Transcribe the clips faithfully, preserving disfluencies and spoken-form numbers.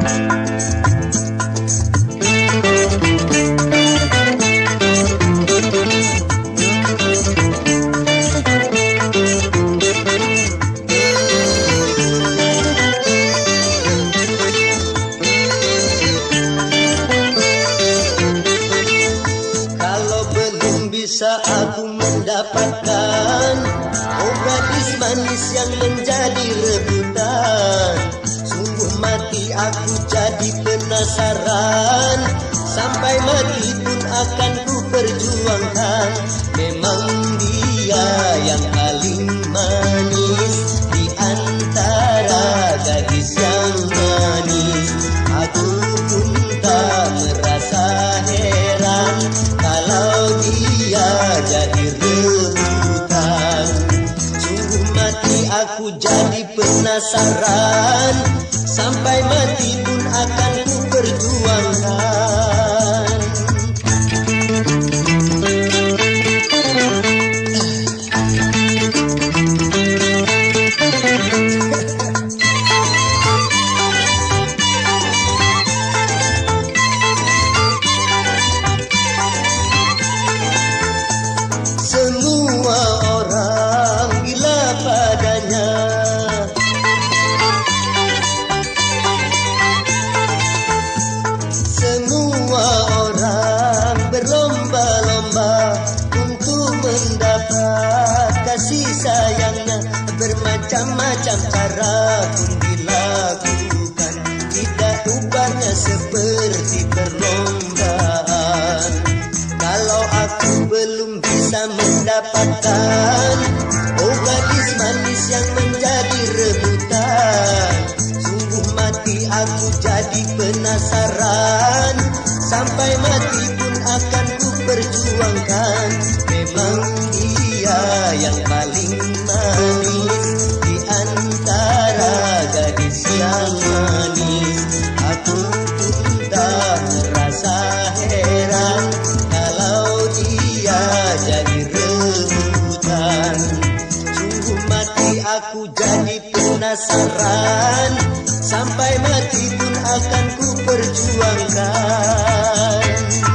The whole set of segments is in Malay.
Bisa aku mendapatkan oh gadis manis yang menjadi rebutan. Sungguh mati aku jadi penasaran, sampai mati pun akan ku perjuangkan. Memang dia yang paling manis di antara gadis yang manis. Aku pun tak merasa heran kalau dia jadi rebutan. Sungguh mati aku jadi penasaran, sampai mati pun akan ku perjuangkan. Bermacam-macam cara pun dilakukan, tidak ubahnya seperti perlombaan. Kalau aku belum bisa mendapatkan oh gadis manis yang menjadi rebutan, sungguh mati aku jadi penasaran, sampai mati pun akan ku perjuangkan. Memang dia yang paling manis di antara gadis yang manis. Aku pun tak merasa heran kalau dia jadi rebutan. Sungguh mati aku jadi penasaran, sampai mati pun akan ku perjuangkan.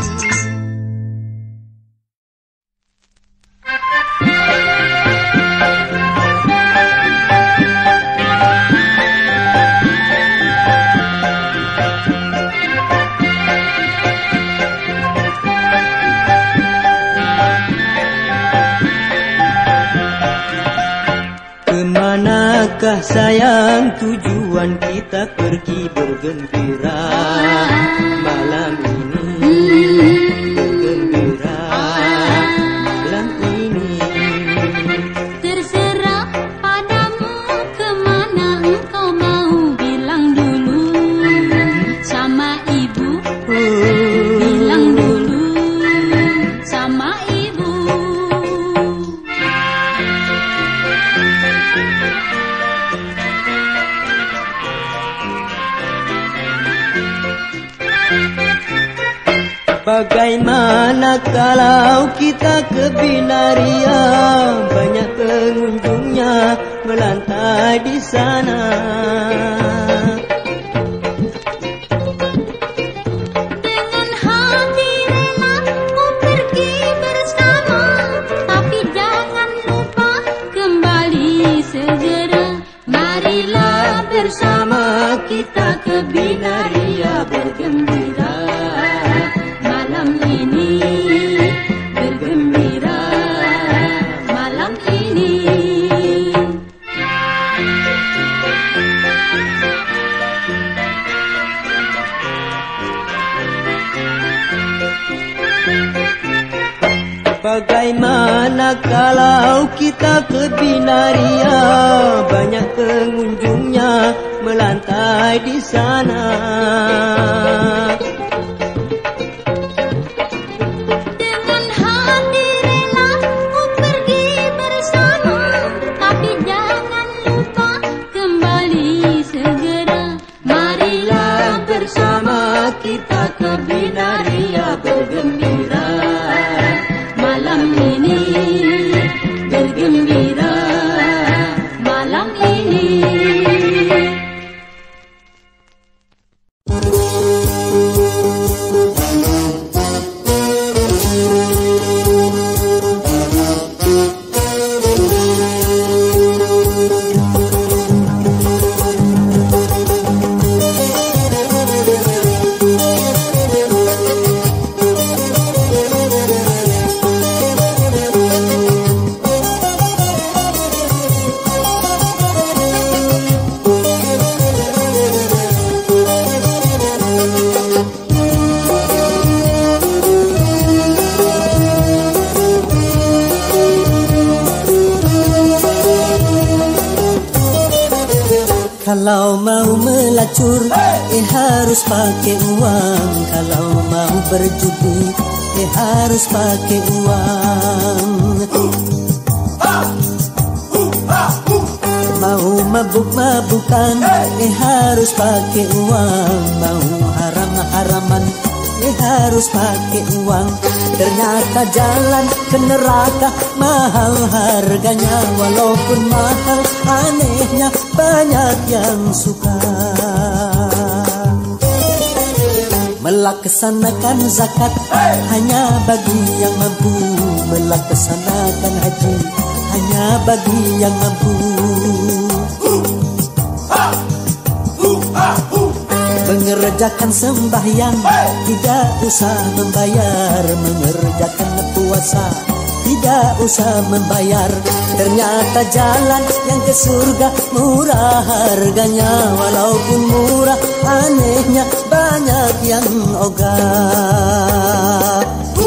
Kemanakah sayang tujuan kita pergi bergembira malam ini, bergembira malam ini. Terserah padamu kemana engkau mau, bilang dulu sama ibu, bilang dulu sama ibu. Bagaimana kalau kita ke Binaria, banyak pengunjungnya melantai di sana. Dengan hati rela ku pergi bersama, tapi jangan lupa kembali segera. Marilah bersama kita ke Binaria bergembira malam ini, bergembira malam ini. Bagaimana kalau kita ke Binaria, banyak pengunjungnya melantai di sana. Dengan hati rela ku pergi bersama, tapi jangan lupa kembali segera. Marilah Bersama kita ke Binaria bergembira malam ini, bergembira malam ini. Kalau mau melacur, eh harus pakai uang. Kalau mau berjudi, eh harus pakai uang. Mau mabuk-mabukan, eh harus pakai uang. Mau haram-haraman, eh harus pakai uang. Ternyata jalan ke neraka mahal harganya. Walaupun mahal, anehnya banyak yang suka. Melaksanakan zakat hanya bagi yang mampu. Melaksanakan haji hanya bagi yang mampu. Mengerjakan sembahyang tidak usah membayar. Mengerjakan puasa tidak usah membayar. Ternyata jalan yang ke surga murah harganya. Walaupun murah, anehnya banyak yang ogah.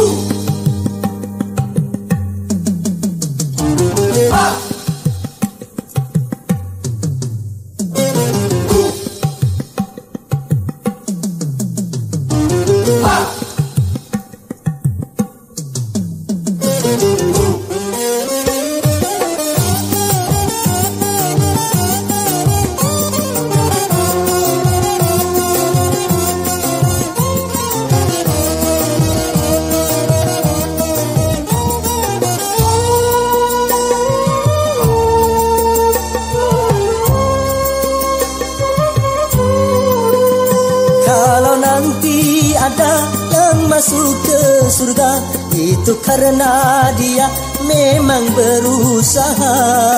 Masuk ke surga itu karena dia memang berusaha.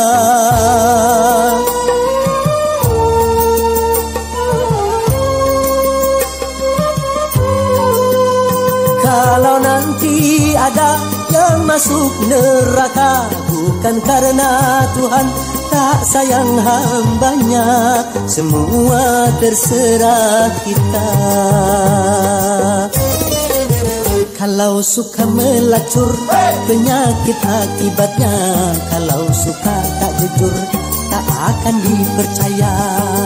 Kalau nanti ada yang masuk neraka, bukan karena Tuhan tak sayang hambanya. Semua terserah kita. Kalau suka melacur, penyakit akibatnya. Kalau suka tak jujur, tak akan dipercaya.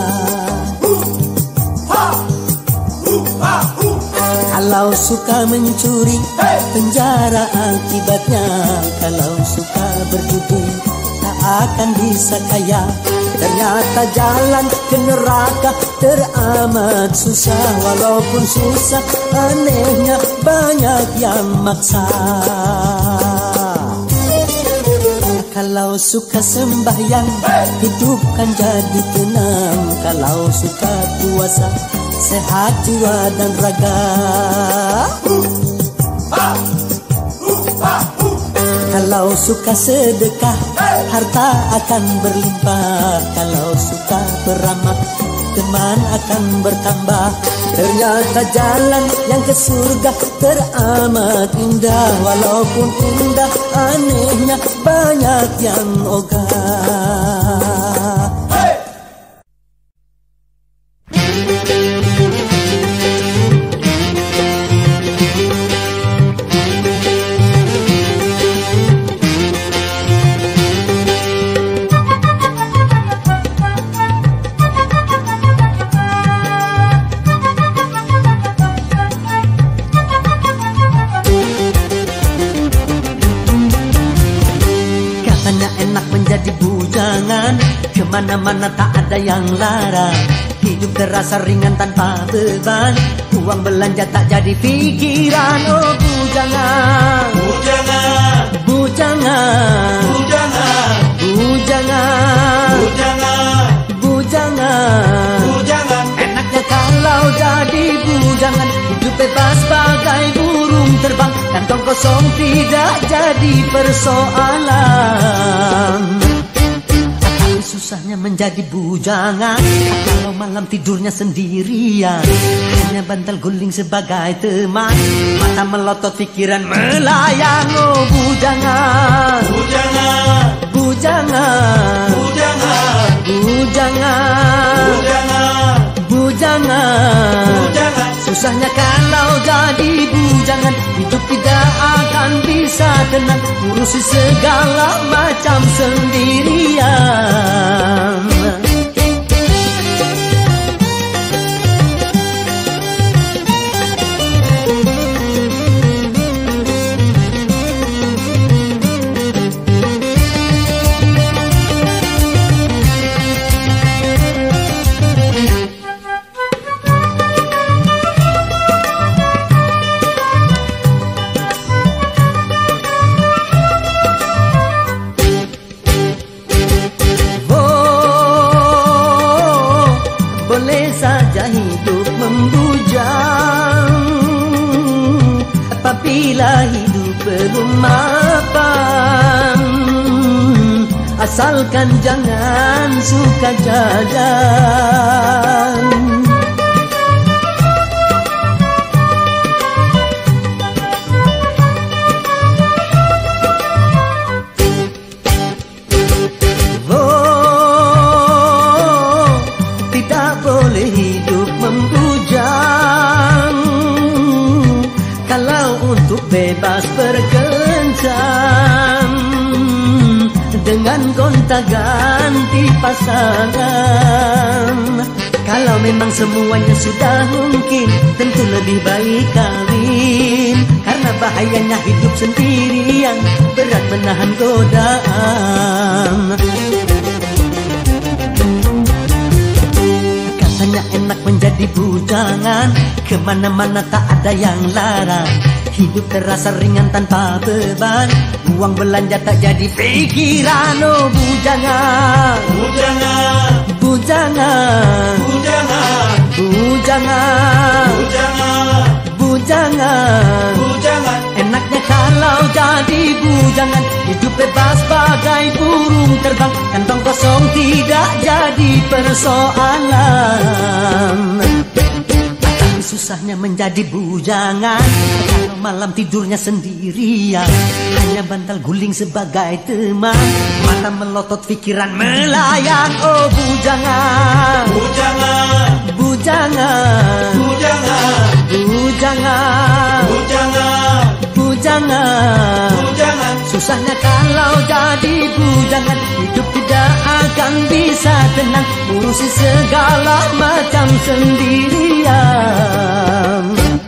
Kalau suka mencuri, penjara akibatnya. Kalau suka berjudi, tak akan bisa kaya. Ternyata jalan ke neraka teramat susah. Walaupun susah, anehnya banyak yang maksa. Kalau suka sembahyang, hidup kan jadi tenang. Kalau suka puasa, sehat jiwa dan raga. Kalau suka sedekah, harta akan berlimpah. Kalau suka beramal, teman akan bertambah. Ternyata jalan yang ke surga teramat indah. Walaupun indah, anehnya banyak yang ogah. Kemana-mana tak ada yang larang. Hidup terasa ringan tanpa beban. Uang belanja tak jadi pikiran. Oh bujangan, bujangan, bujangan, bujangan, bujangan, bujangan, bujangan, bujangan. Enaknya kalau jadi bujangan. Hidup bebas bagai burung terbang. Kantong kosong tidak jadi persoalan. Susahnya menjadi bujangan kalau malam tidurnya sendirian. Hanya bantal guling sebagai teman. Mata melotot, pikiran melayang. Oh bujangan, Bujangan, bujangan, bujangan, bujangan, bujangan, bujangan. bujangan. Susahnya kalau jadi bujangan. Hidup tidak akan bisa tenang. Urusi segala macam sendirian. asalkan jangan suka jajan. Oh, tidak boleh hidup membujang. Kalau untuk bebas berkencan dengan gonta-ganti pasangan. Kalau memang semuanya sudah mungkin, tentu lebih baik kawin. Karena bahayanya hidup sendirian, berat menahan godaan. Katanya enak menjadi bujangan, kemana-mana tak ada yang larang. Hidup terasa ringan tanpa beban, uang belanja tak jadi pikiran. Oh bujangan, Bujangan, bujangan, bujangan, bujangan, bujangan, bujangan. bujangan. Enaknya kalau jadi bujangan, hidup bebas bagai burung terbang. Kantong kosong tidak jadi persoalan. Tapi susahnya menjadi bujangan kalau malam tidurnya sendirian, hanya bantal guling sebagai teman. Mata melotot, pikiran melayang. Oh bujangan, Bujangan, bujangan, bujangan, bujangan, bujangan, bujangan. bujangan. Susahnya kalau jadi bujangan, hidup tidak akan bisa tenang, urusi segala macam sendirian.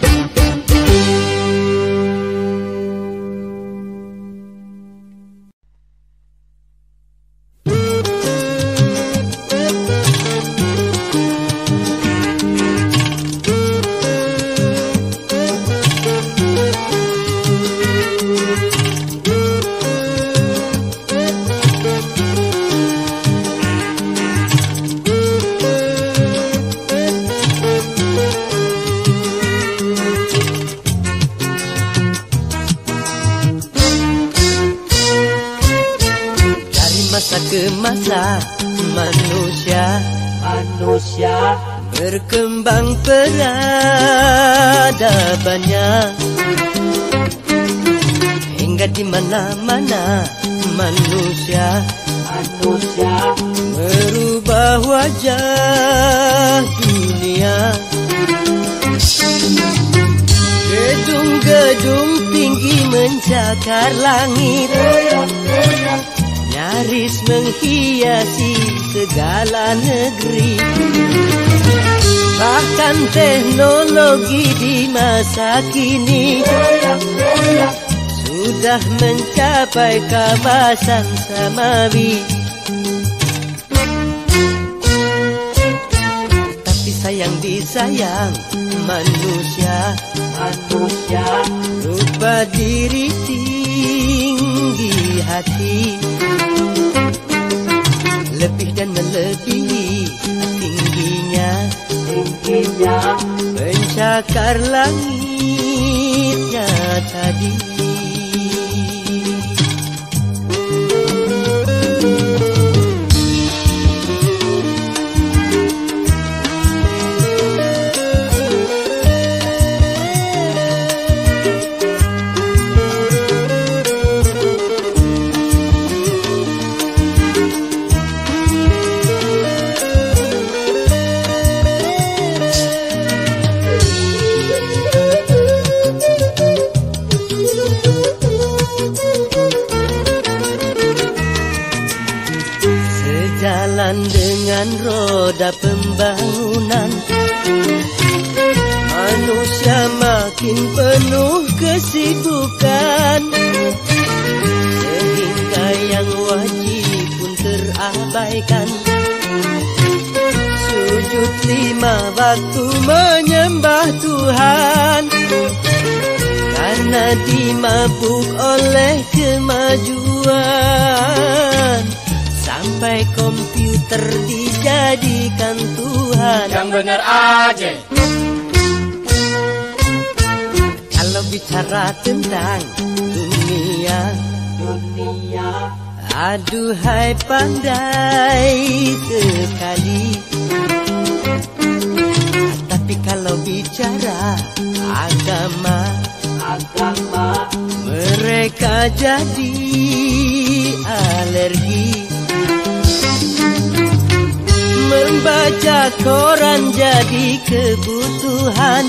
Ke masa manusia manusia berkembang peradabannya, hingga di mana-mana manusia manusia merubah wajah dunia. Gedung-gedung tinggi mencakar langit, nyaris menghiasi segala negeri. Bahkan teknologi di masa kini sudah mencapai kawasan samawi. Tapi sayang disayang manusia manusia lupa diri tinggi hati, lebih dan melebihi tingginya tingginya pencakar langitnya tadi. Dengan roda pembangunan, manusia makin penuh kesibukan, sehingga yang wajib pun terabaikan. Sujud lima waktu menyembah Tuhan, karena dimabuk oleh kemajuan. Sampai komputer dijadikan Tuhan. Yang benar aja. Kalau bicara tentang dunia, dunia Aduhai pandai sekali, tapi kalau bicara agama, agama mereka jadi alergi. Membaca koran jadi kebutuhan,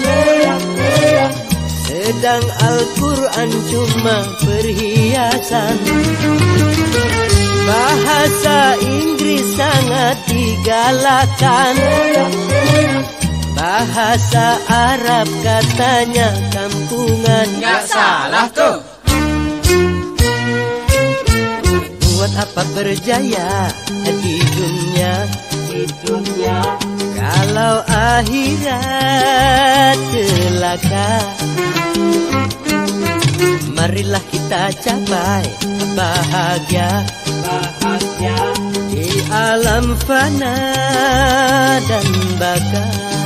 sedang Al-Quran cuma perhiasan. Bahasa Inggris sangat digalakan, bahasa Arab katanya kampungan. Nggak salah tuh. Buat apa berjaya di dunia, di dunia kalau akhirat celaka. Marilah kita capai bahagia, bahagia di alam fana dan baka.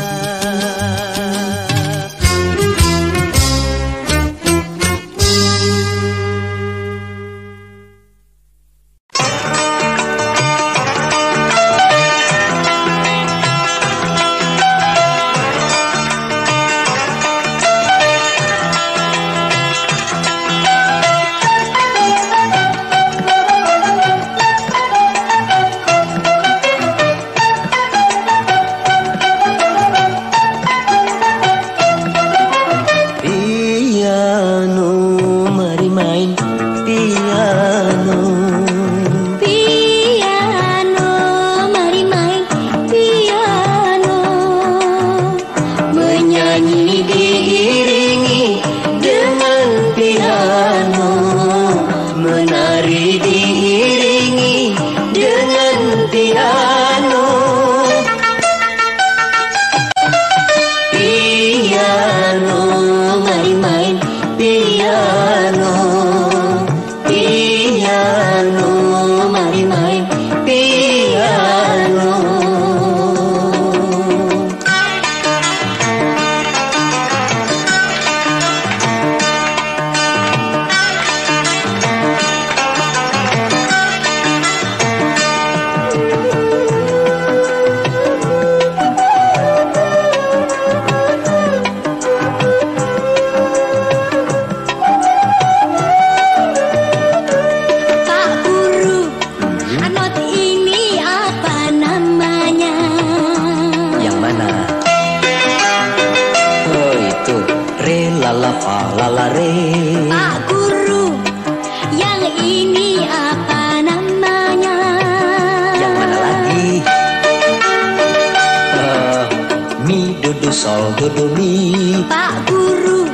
Pak Guru,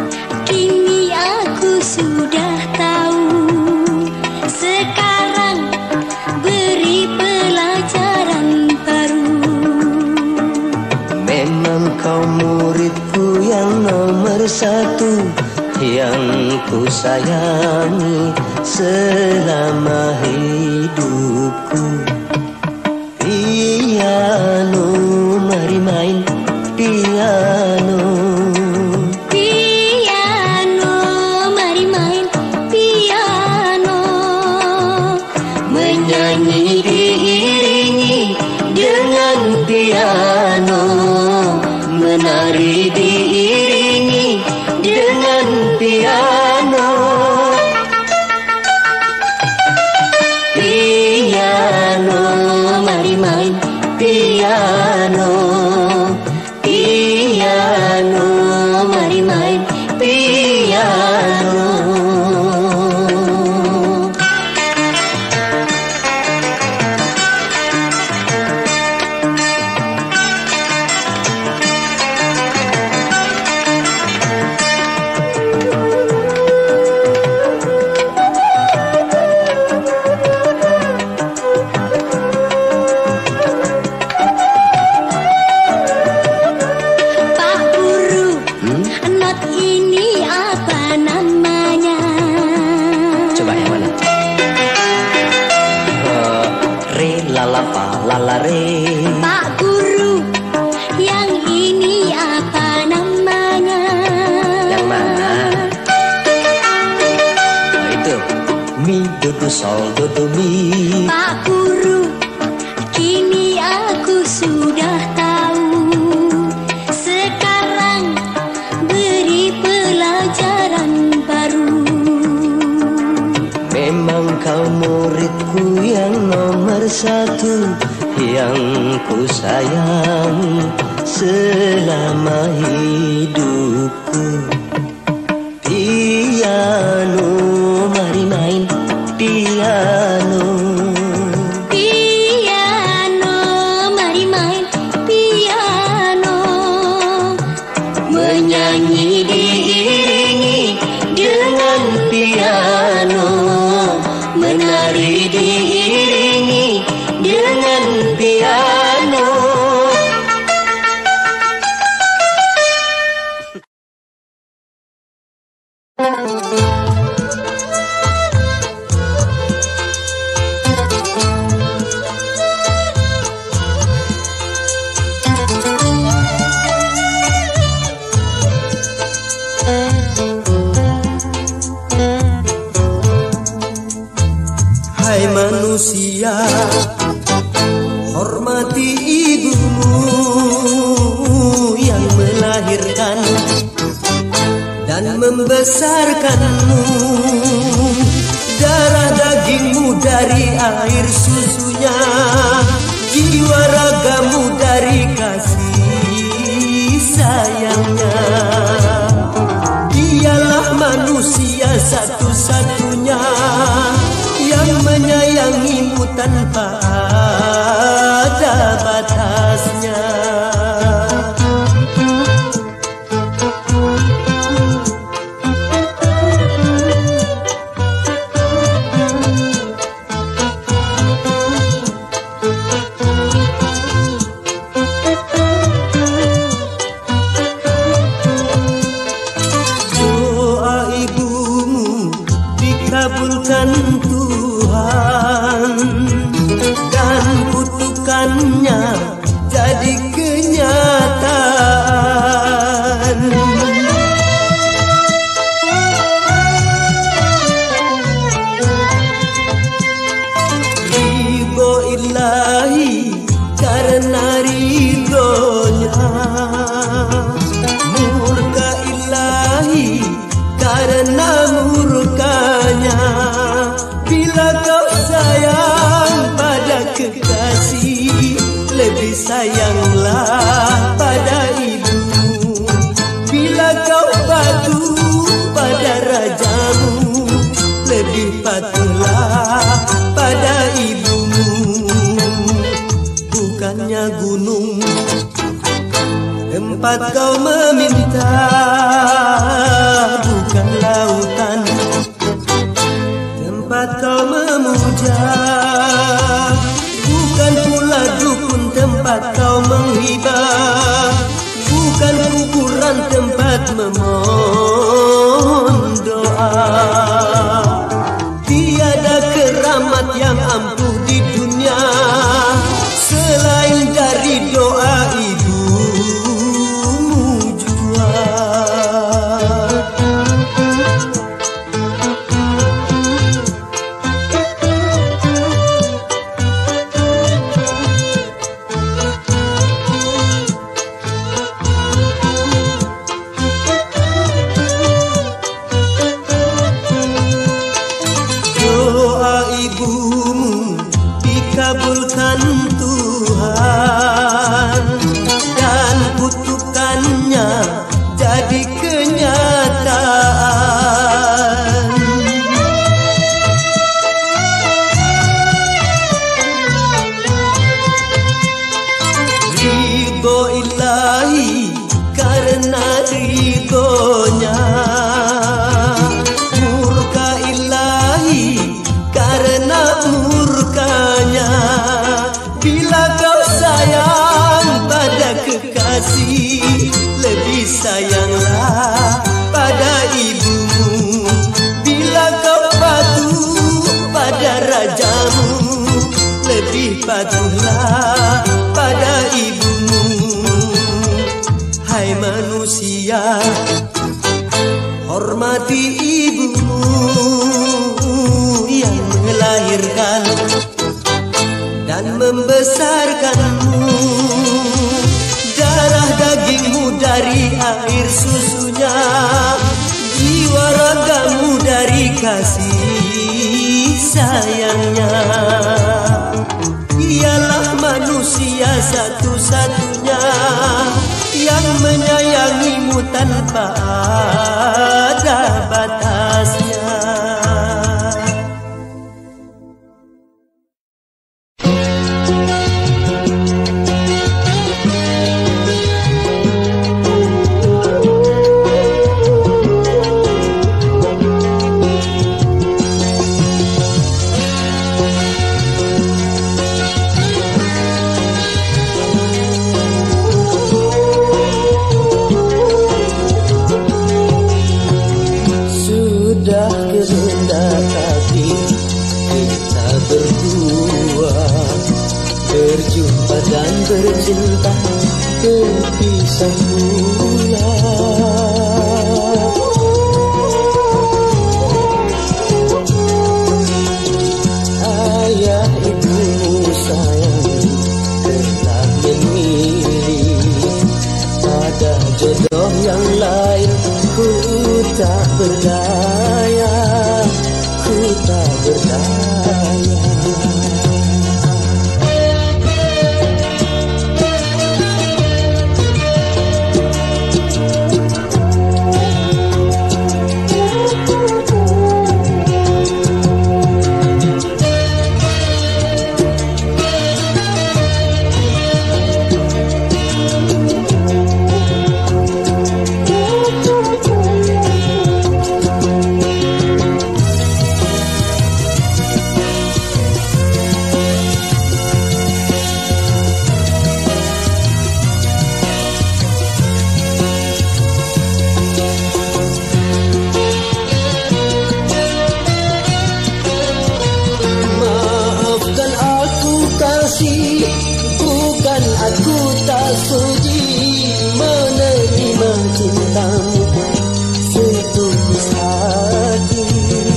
kini aku sudah tahu. Sekarang beri pelajaran baru. Memang kau muridku yang nomor satu, yang ku sayangi selama hidupku. Piano, mari main piano. Piano, mari main piano. Menyanyi diiringi dengan piano, menari diiringi dengan piano. Piano, mari main piano. Piano, mari main piano. itu sol dodumi. Pak Guru, kini aku sudah tahu. Sekarang beri pelajaran baru. Memang kau muridku yang nomor satu, yang ku sayang selama hidupku. Piano, mari main piano. Piano, mari main piano. Menyanyi diiringi dengan piano, menari diiringi dengan piano. Hai manusia, hormati ibumu yang melahirkan dan membesarkanmu. Darah dagingmu dari air susunya, jiwa ragamu dari kasih sayangnya. Dialah manusia satu-satunya yang menyayangimu tanpa ada batasnya. Doa ibumu dikabulkan Tuhan dan kutukannya jadi kenyataan. Ridho ilahi karena ridhonya, murka ilahi karena murkanya. Bila kau sayang pada kekasih, lebih sayanglah pada ibumu. Bila kau patuh pada rajamu, lebih patuhlah pada ibumu. Bukannya gunung tempat kau meminta, bukan lautan tempat kau memuja, bukan pula dukun tempat kau menghibah, bukan kuburan tempat memohon doa. Tiada keramat yang ampuh di dunia selain dari doa ibumu jua. Doa ibumu dikabulkan Tuhan dan kutukannya jadi kenyataan. Ridho ilahi karena ridhonya, murka ilahi karena murkanya. Bila kau sayang pada kekasih, lebih sayanglah pada ibumu. Bila kau patuh pada rajamu, lebih patuhlah pada ibumu. Hai manusia, hormati ibumu yang melahirkan dan membesarkanmu. Darah dagingmu dari air susunya, jiwa ragamu dari kasih sayangnya. Ialah manusia satu-satunya yang menyayangimu tanpa ada batasnya. Berjumpa dan bercinta, berpisah pula. Ayah ibumu sayang telah memilih pada jodoh yang lain. Ku tak berdaya, ku tak berdaya. Bukan aku tak sudi menerima cintamu setulus hati.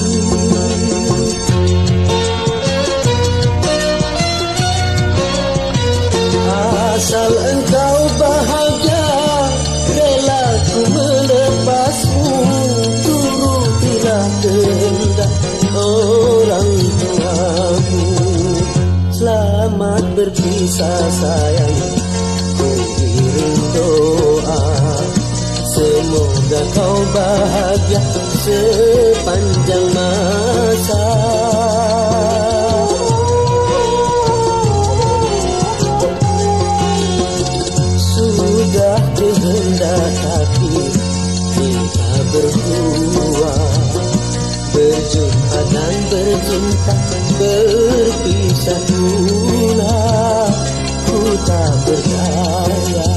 Asal engkau bahagia, rela ku melepasmu. Turutilah kehendak orang tuamu. Selamat berpisah sayang, ku kirim doa. Semoga kau bahagia sepanjang masa. Sudah kehendak hati kita berdua, berjumpa dan bercinta, berpisah pula. Ku tak berdaya.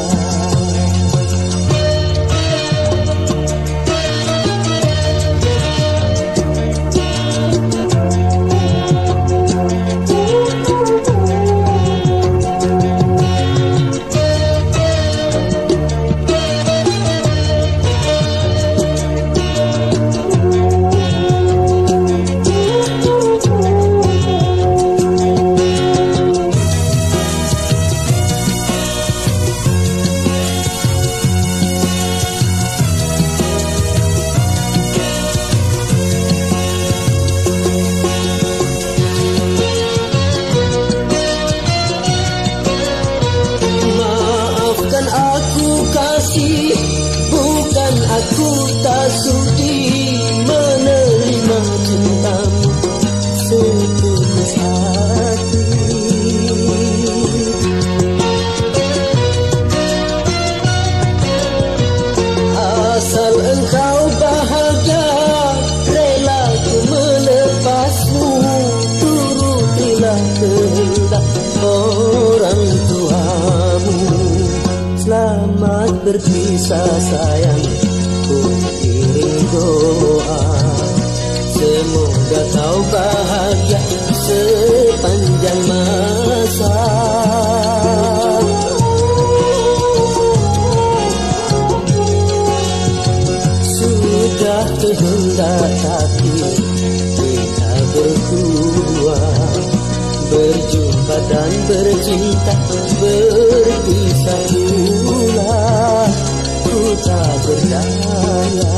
Bukan aku tak sudi menerima cintamu setulus hati. Asal engkau bahagia, rela ku melepasmu. Turutilah kehendak orang tuamu. Selamat berpisah sayang, ku kirim doa. Semoga kau bahagia sepanjang masa. Sudah kehendak hati kita berdua, dan bercinta berpisah pula, ku tak berdaya.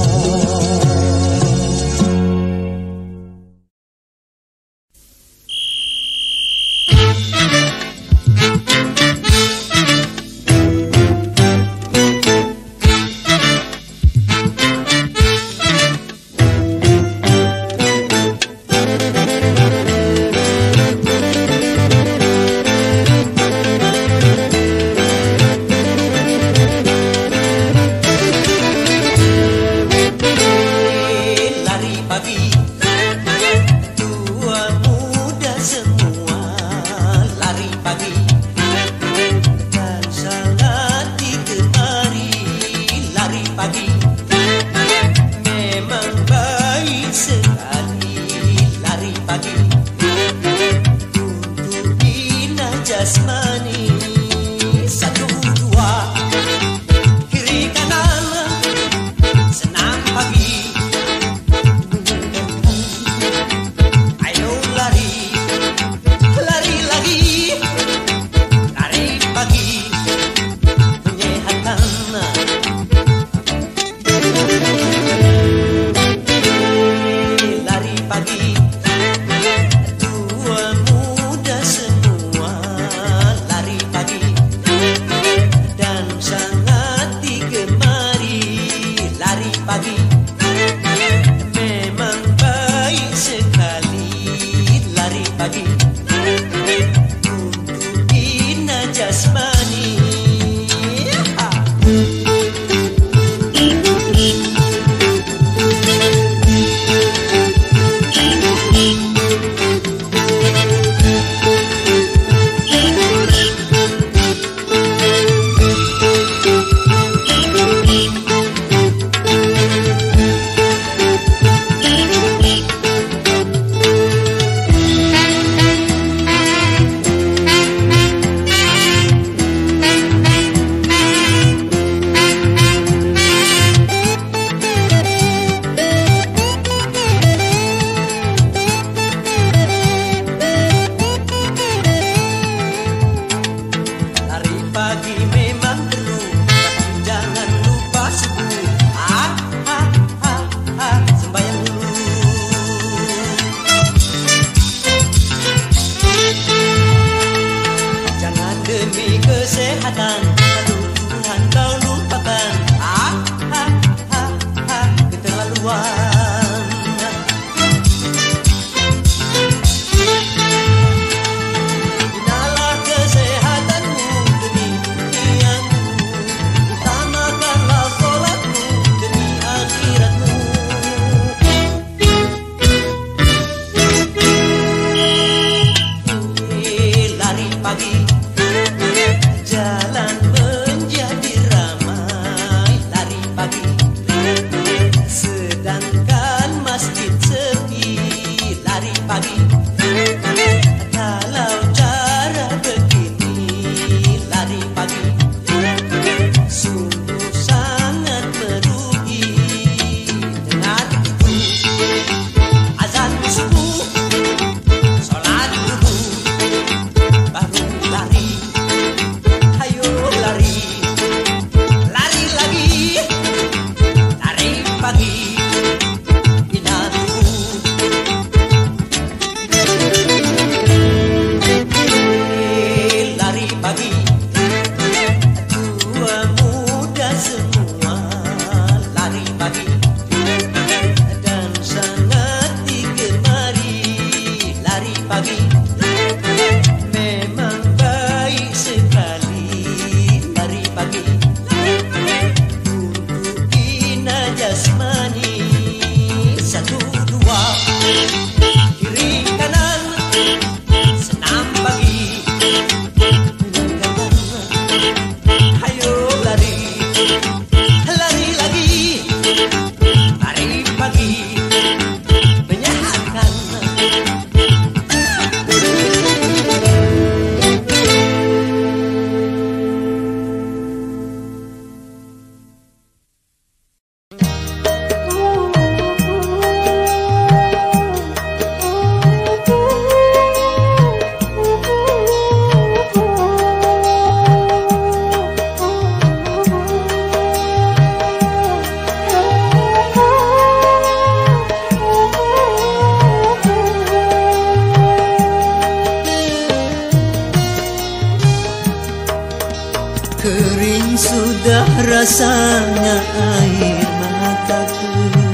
rasanya air mataku.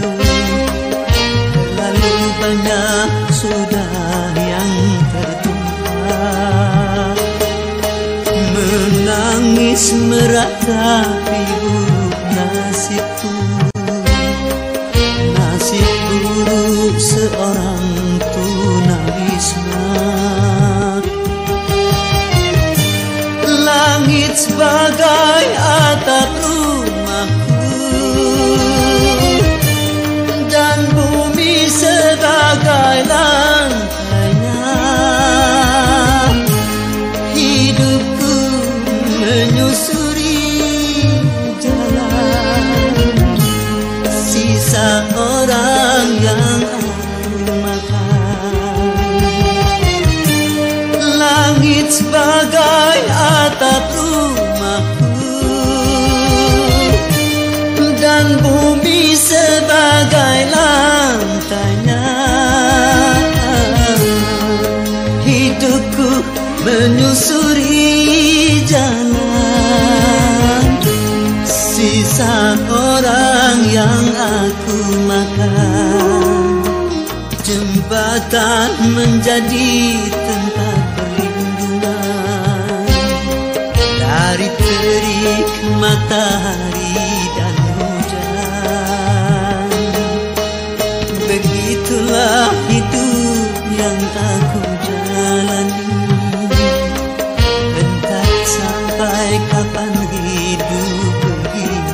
Terlalu banyak sudah yang tertumpah, menangis meratapi buruk nasibku. Nasib buruk seorang tunawisma. Langit sebagai atap rumahku, dan bumi sebagai lantainya. Hidupku menyusuri jalan sisa orang yang aku makan. Langit sebagai atap rumahku, dan bumi sebagai lantainya. Hidupku menyusuri jalan sisa orang yang aku makan. Jembatan menjadi tempat perlindungan dari terik matahari dan hujan. Begitulah hidup yang aku jalani. Entah sampai kapan hidup begini.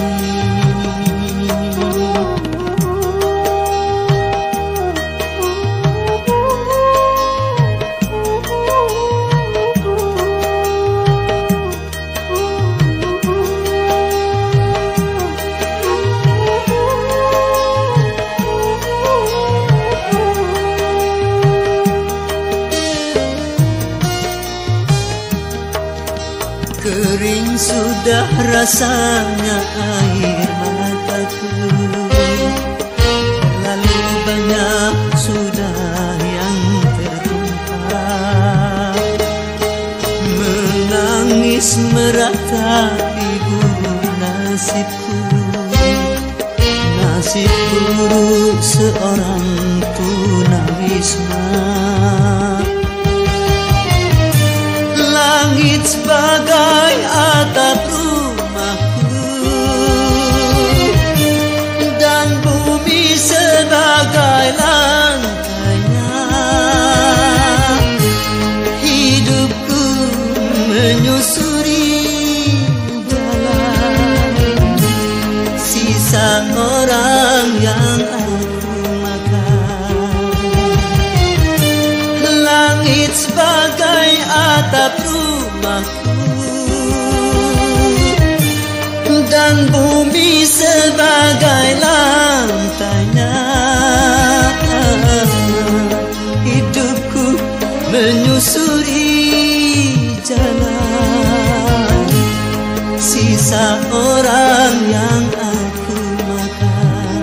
Kering sudah rasanya air mataku. Terlalu banyak sudah yang tertumpah, menangis meratapi buruk nasibku. Nasib buruk seorang tunawisma. Langit sebagai atap rumahku, dan bumi sebagai lantainya. Hidupku menyusuri jalan sisa orang yang aku makan. Langit sebagai atap rumahku, dan bumi sebagai lantainya. Hidupku menyusuri jalan sisa orang yang aku makan.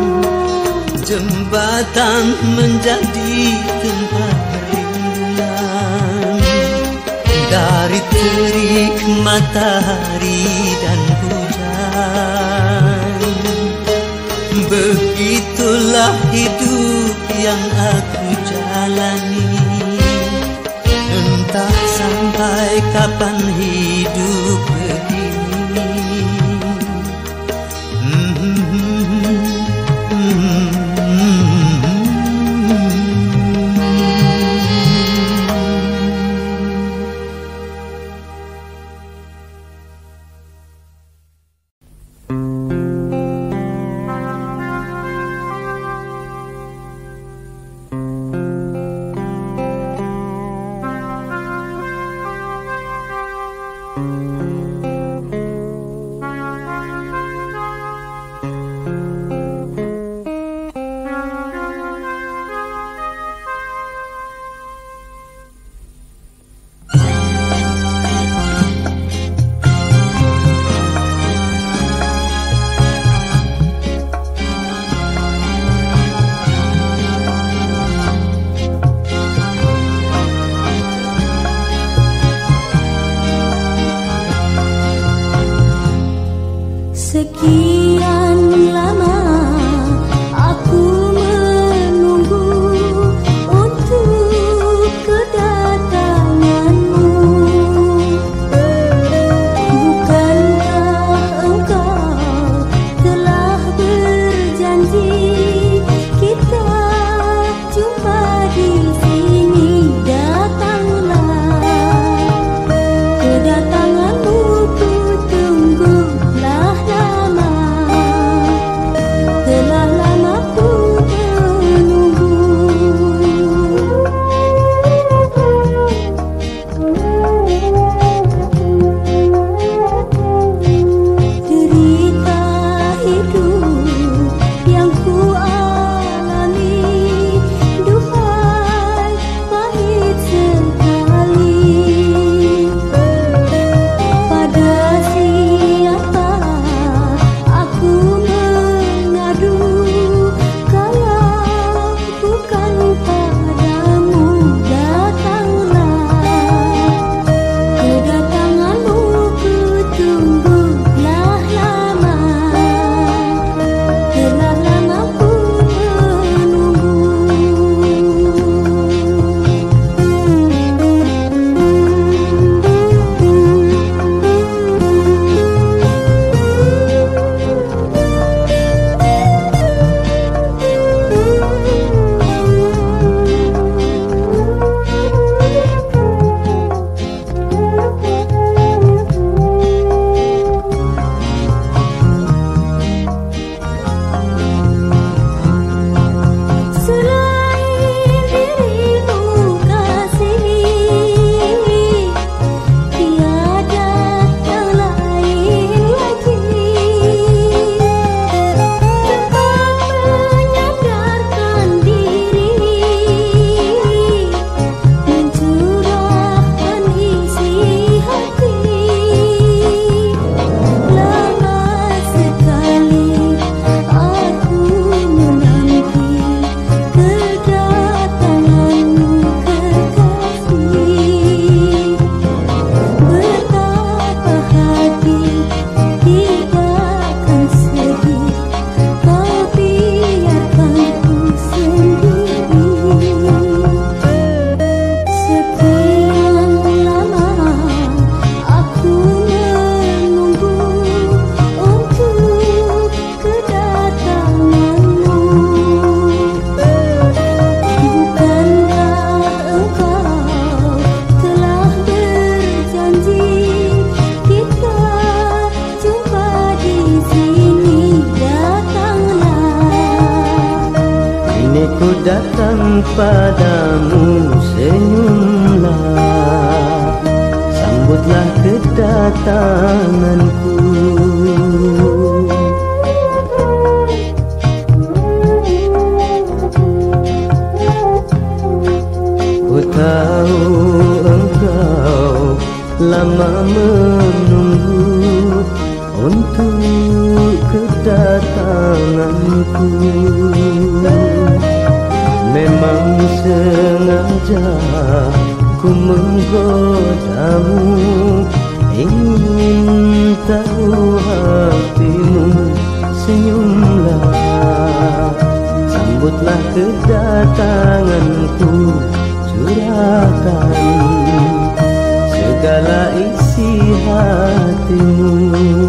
Jembatan menjadi tempat perlindungan dari terik matahari dan hujan. Begitulah hidup yang aku jalani. Entah sampai kapan hidup begini. Ku datang padamu, senyumlah, sambutlah kedatanganku. Ku tahu engkau lama menunggu untuk kedatanganku. Memang sengaja ku menggodamu, ingin tahu hatimu. Senyumlah, sambutlah kedatanganku. Curahkan segala isi hatimu.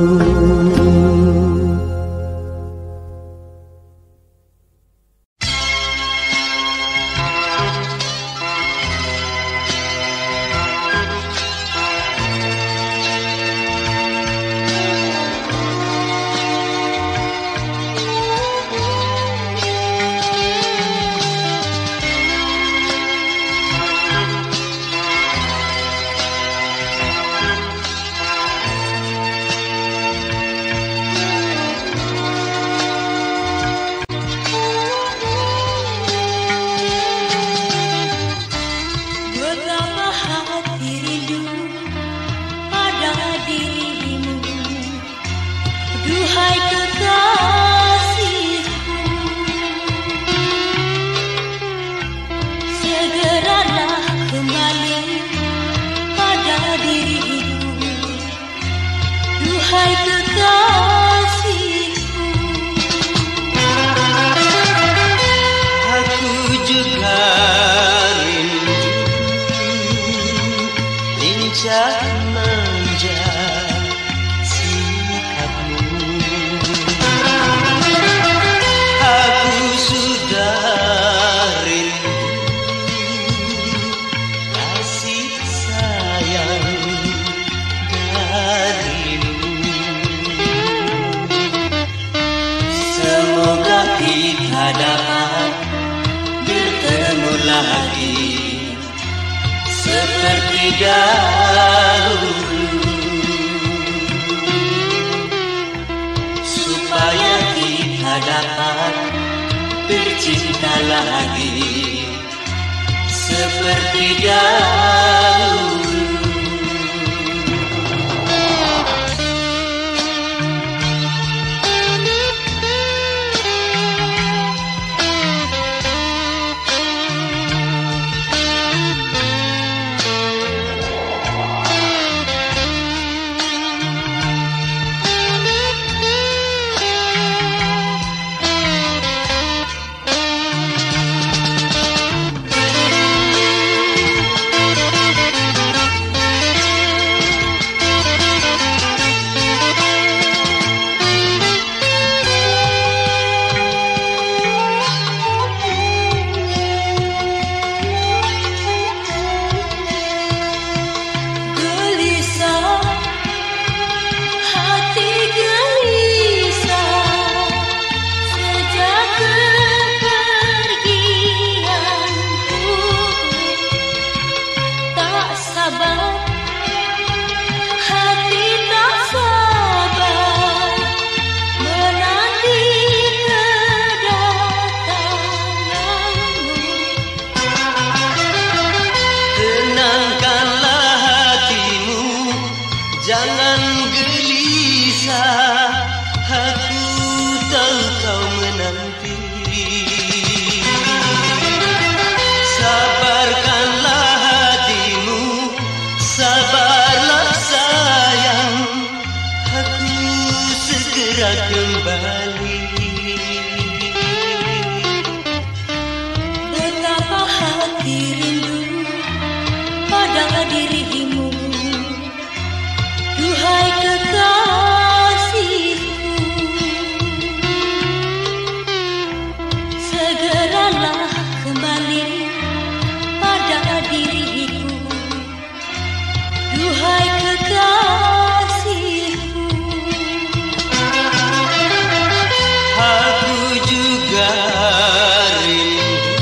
Aku juga rindu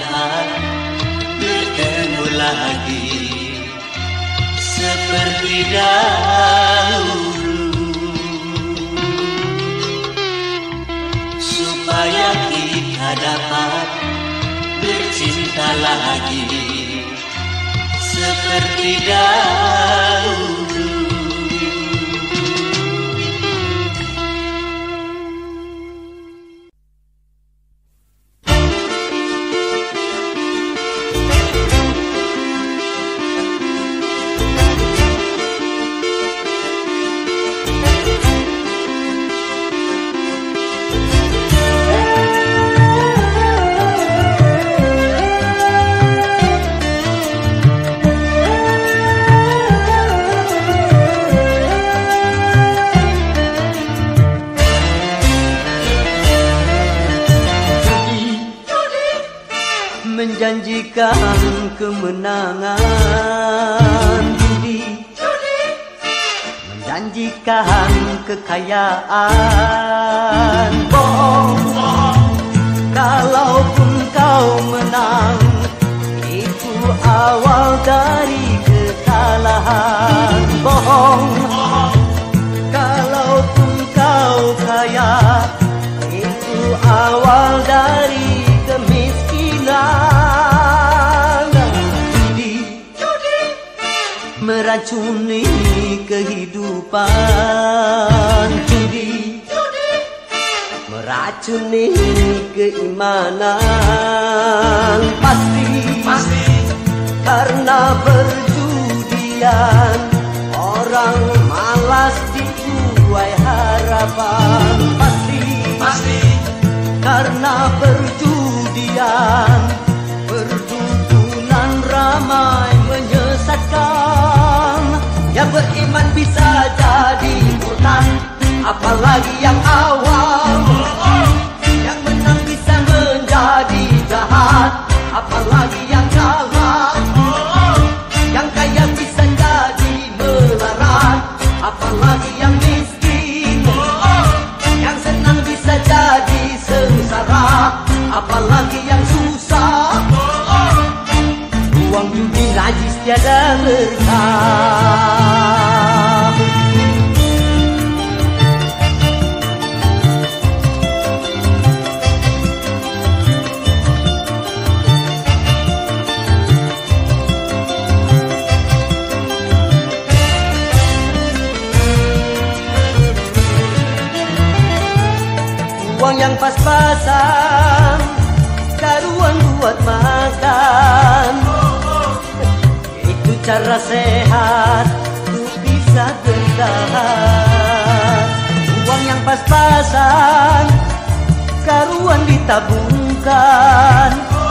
dapat bertemu lagi seperti dahulu, supaya kita dapat bercinta lagi seperti dahulu. Menjanjikan kemenangan judi, menjanjikan kekayaan, bohong. Kalaupun kau menang, itu awal dari kekalahan, bohong. Kalaupun kau kaya, itu awal dari meracuni kehidupan, judi meracuni keimanan, pasti, pasti karena perjudian orang malas dibuai harapan, pasti, pasti karena perjudian perdukunan ramai menyesatkan. Yang beriman bisa jadi murtad, apalagi yang awam. Yang menang bisa menjadi jahat, apalagi yang kalah. Yang kaya bisa jadi melarat, apalagi yang miskin. Yang senang bisa jadi sengsara, apalagi yang susah. Uang judi najis tiada berkah. Uang yang pas-pasan, karuan buat makan, itu cara sehat untuk bisa bertahan. Uang yang pas-pasan, karuan ditabungkan,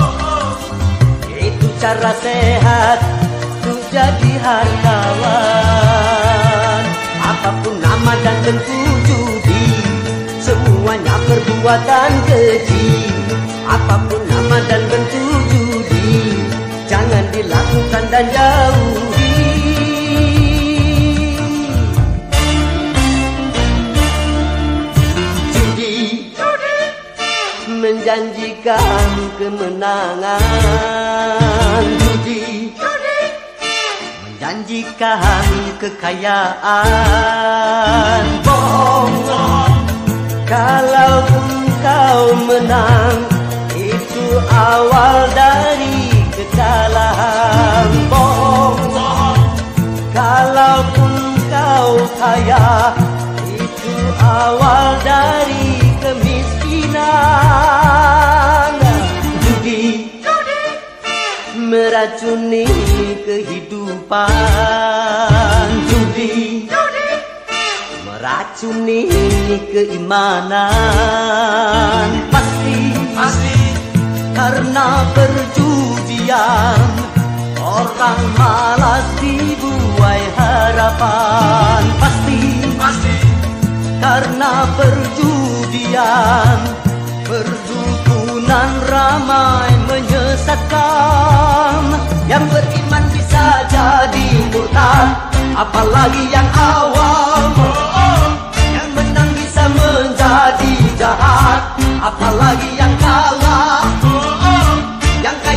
itu cara sehat untuk jadi hartawan. Apapun nama dan bentuk judi, semuanya perbuatan keji. Apapun nama dan bentuk judi, jangan dilakukan dan jauhi. Judi menjanjikan kemenangan, judi menjanjikan kekayaan, bohong. Kalaupun kau menang, itu awal dari kekalahan, bohong. Kalaupun kau kaya, itu awal dari kemiskinan. Judi meracuni kehidupan, judi meracuni keimanan, pasti, pasti karena perjudian orang malas dibuai harapan, pasti, pasti karena perjudian perdukunan ramai menyesatkan. Yang beriman bisa jadi murtad, apalagi yang awam. Yang menang bisa menjadi jahat, apalagi yang kalah. Yang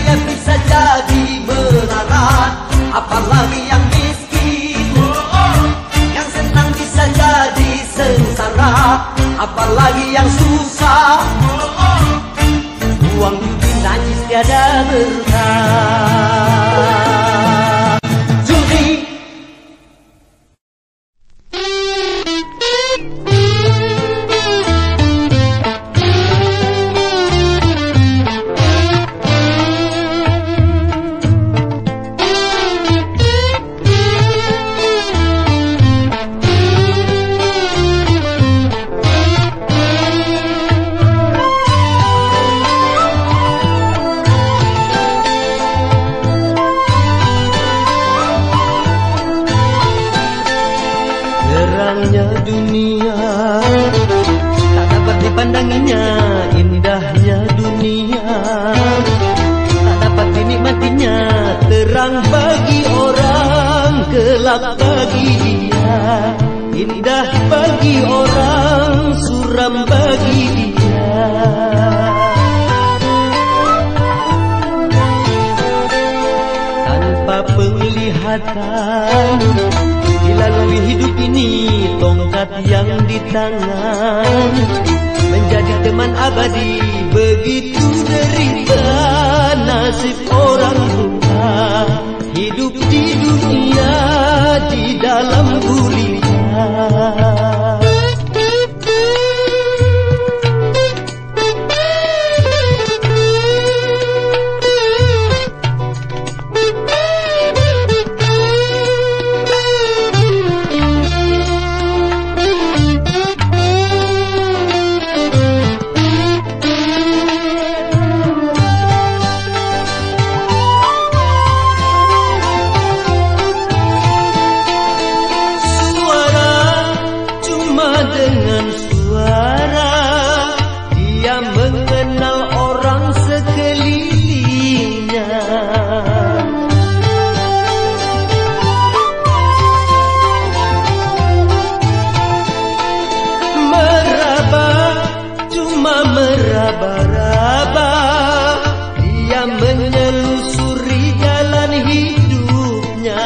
buta. Judi. Terangnya dunia tak dapat dipandanginya, indahnya dunia tak dapat dinikmatinya. Terang bagi orang, gelap bagi dia. Indah bagi orang, suram bagi dia. Tanpa penglihatan dilalui hidup ini, tongkat yang di tangan menjadi teman abadi. Begitu derita nasib orang buta, hidup di dunia di dalam gulita. Dengan suara dia mengenal orang sekelilingnya. Meraba, cuma meraba-raba, dia menyelusuri jalan hidupnya.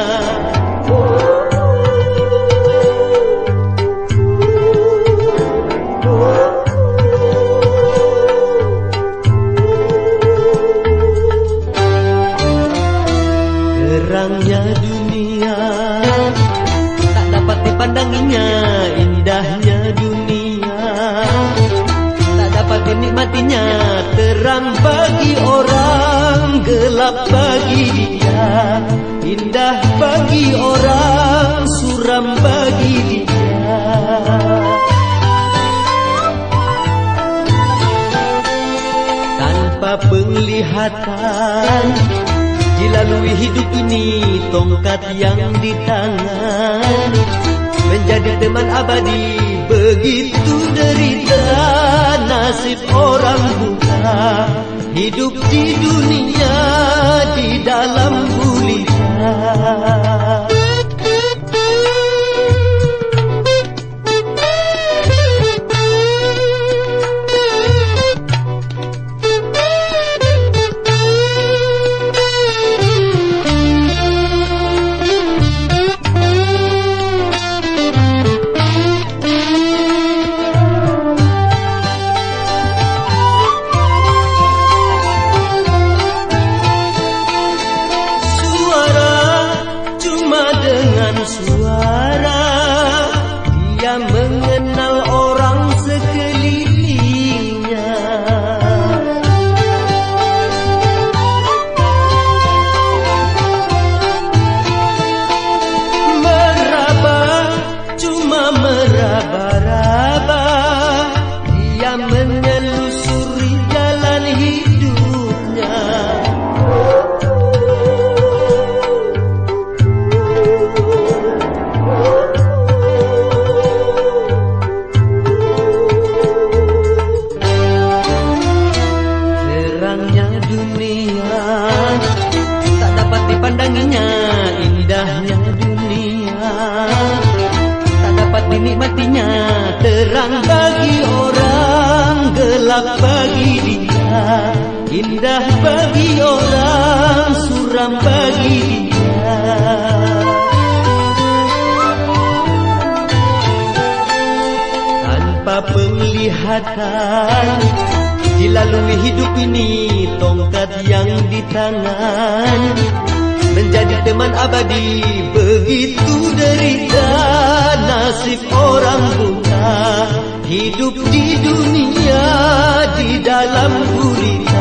Terangnya dunia tak dapat dipandanginya, indahnya dunia tak dapat dinikmatinya. Terang bagi orang, gelap bagi dia. Indah bagi orang, suram bagi dia. Tanpa penglihatan dilalui hidup ini, tongkat yang di tangan menjadi teman abadi. Begitu derita nasib orang buta, hidup di dunia di dalam gulita. Suara dia mengenal orang sekelilingnya. Meraba, cuma meraba-raba, dia menelusuri jalan hidupnya. Pandanginya, indahnya dunia tak dapat dinikmatinya. Terang bagi orang, gelap bagi dia. Indah bagi orang, suram bagi dia. Tanpa penglihatan Dilalui hidup ini tongkat yang di tangan, menjadi teman abadi begitu derita. Nasib orang buta hidup di dunia di dalam gurita.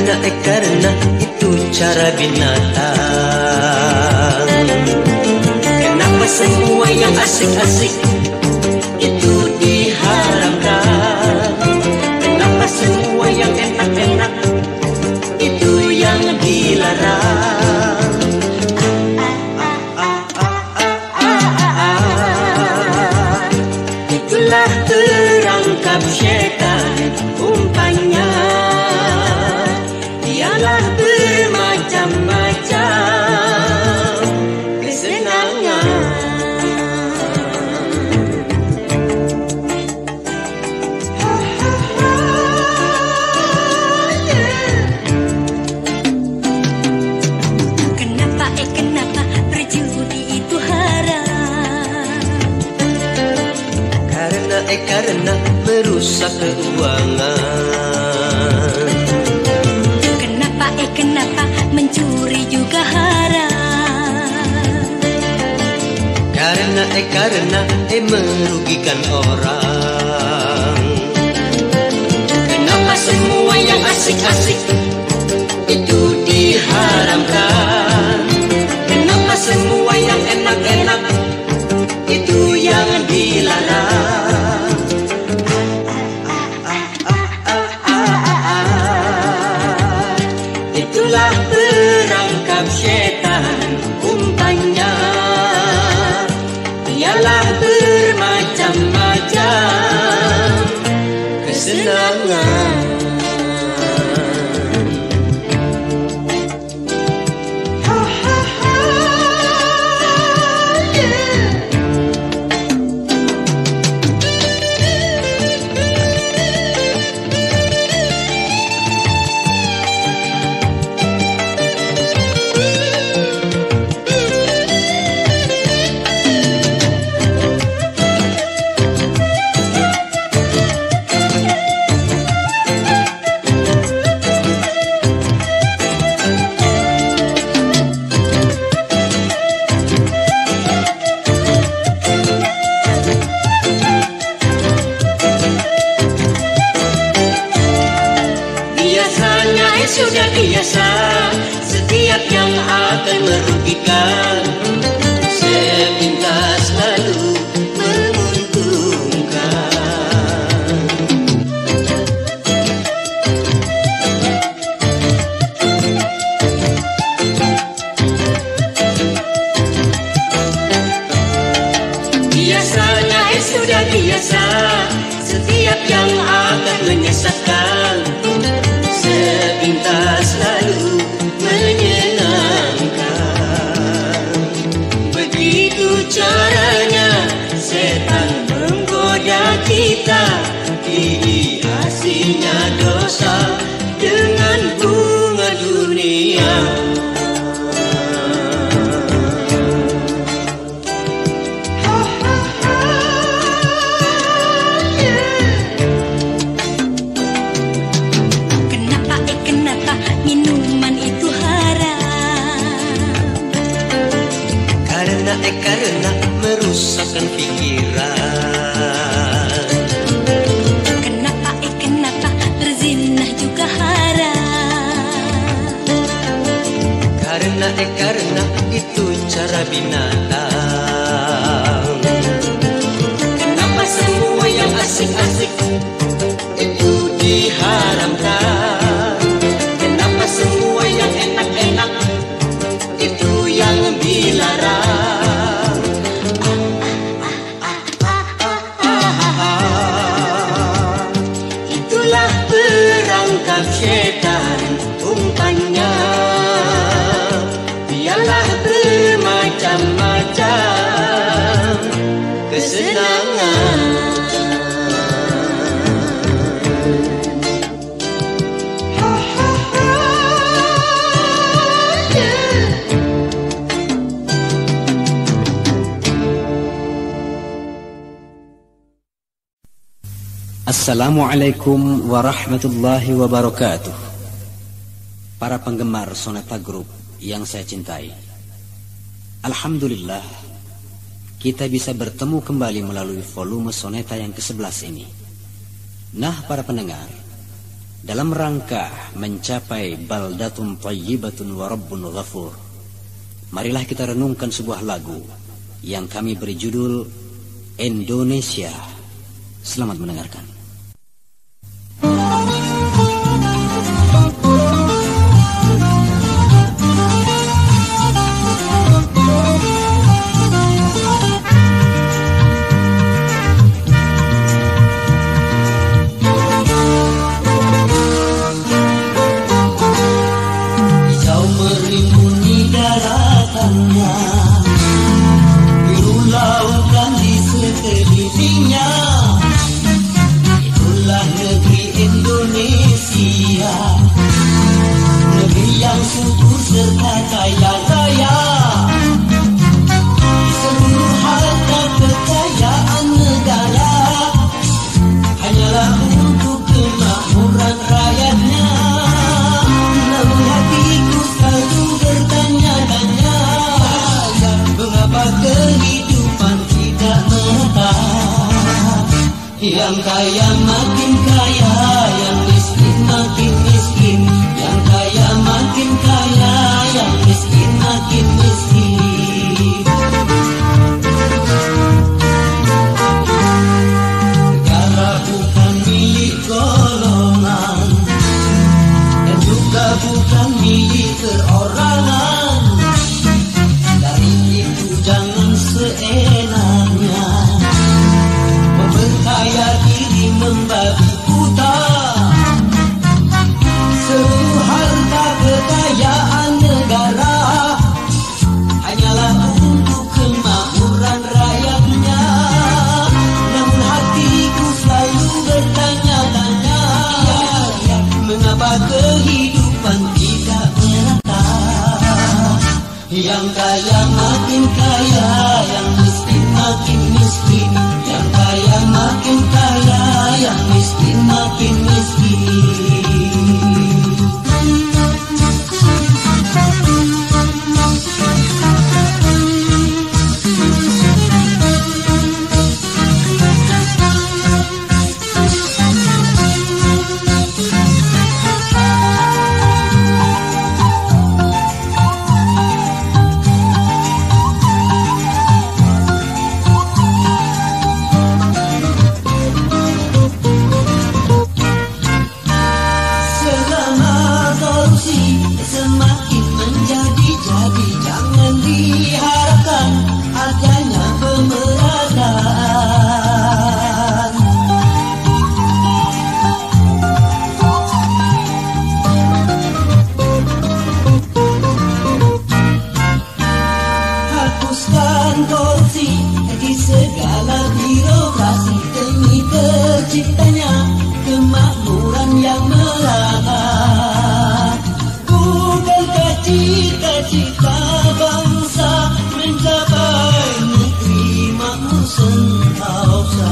Karena eh karena itu cara binatang. Kenapa semua yang asik-asik itu diharamkan? Kenapa semua yang enak-enak itu yang dilarang? Itulah perangkap syaitan umpannya. Ialah bermacam-macam kesenangan. Kenapa eh kenapa berjudi itu haram? Karena eh karena merusak keuangan. Kenapa eh kenapa mencuri juga haram? Karena eh karena eh merugikan orang. Kenapa semua yang asik-asik itu diharamkan? Kenapa semua yang enak-enak itu yang dilarang? Itulah perangkap syaitan umpannya. Ialah bermacam-macam kesenangan. Sudah biasa, setiap yang akan merugikan sepintas lalu menguntungkan. Biasanya eh sudah biasa, setiap yang akan menyesatkan sepintas lalu menyenangkan. Begitu caranya setan menggoda kita, dihiasinya dosa dengan bunga dunia. Eh karena merusakkan pikiran. Kenapa eh kenapa berzinah juga haram? Karena eh karena itu cara binatang. Kenapa semua yang asik-asik itu diharamkan? Kenapa semua yang enak-enak itu yang dilarang? Perangkap syaitan umpannya. Ialah bermacam-macam kesenangan. Assalamualaikum warahmatullahi wabarakatuh. Para penggemar Soneta Group yang saya cintai, alhamdulillah kita bisa bertemu kembali melalui volume Soneta yang kesebelas ini. Nah para pendengar, dalam rangka mencapai baldatun thayyibatun wa rabbun ghafur, marilah kita renungkan sebuah lagu yang kami beri judul Indonesia. Selamat mendengarkan. Itulah negeri Indonesia, negeri yang subur serta kaya raya. Di seluruh harta kekayaan negara hanyalah untuk kemakmuran rakyatnya. Namun hatiku selalu bertanya-tanya, mengapa kehidupan tidak merata? Yang kaya makin kaya, yang miskin makin miskin. Yang kaya makin kaya, yang miskin makin miskin. Negara bukan milik golongan, dan juga bukan milik perorangan. Dari itu jangan seenaknya memperkaya diri membabi buta. Seluruh harta kekayaan negara hanyalah untuk kemakmuran rakyatnya. Namun hatiku selalu bertanya-tanya, mengapa kehidupan tidak merata? Yang kaya makin kaya, yang miskin makin miskin. Yang kaya makin kaya, yang miskin makin miskin. Semakin menjadi-jadi, jangan diharapkan adanya pemerataan. Hapuskan korupsi di segala birokrasi demi terciptanya kemakmuran yang merata. Cita-cita bangsa mencapai negeri makmur sentosa.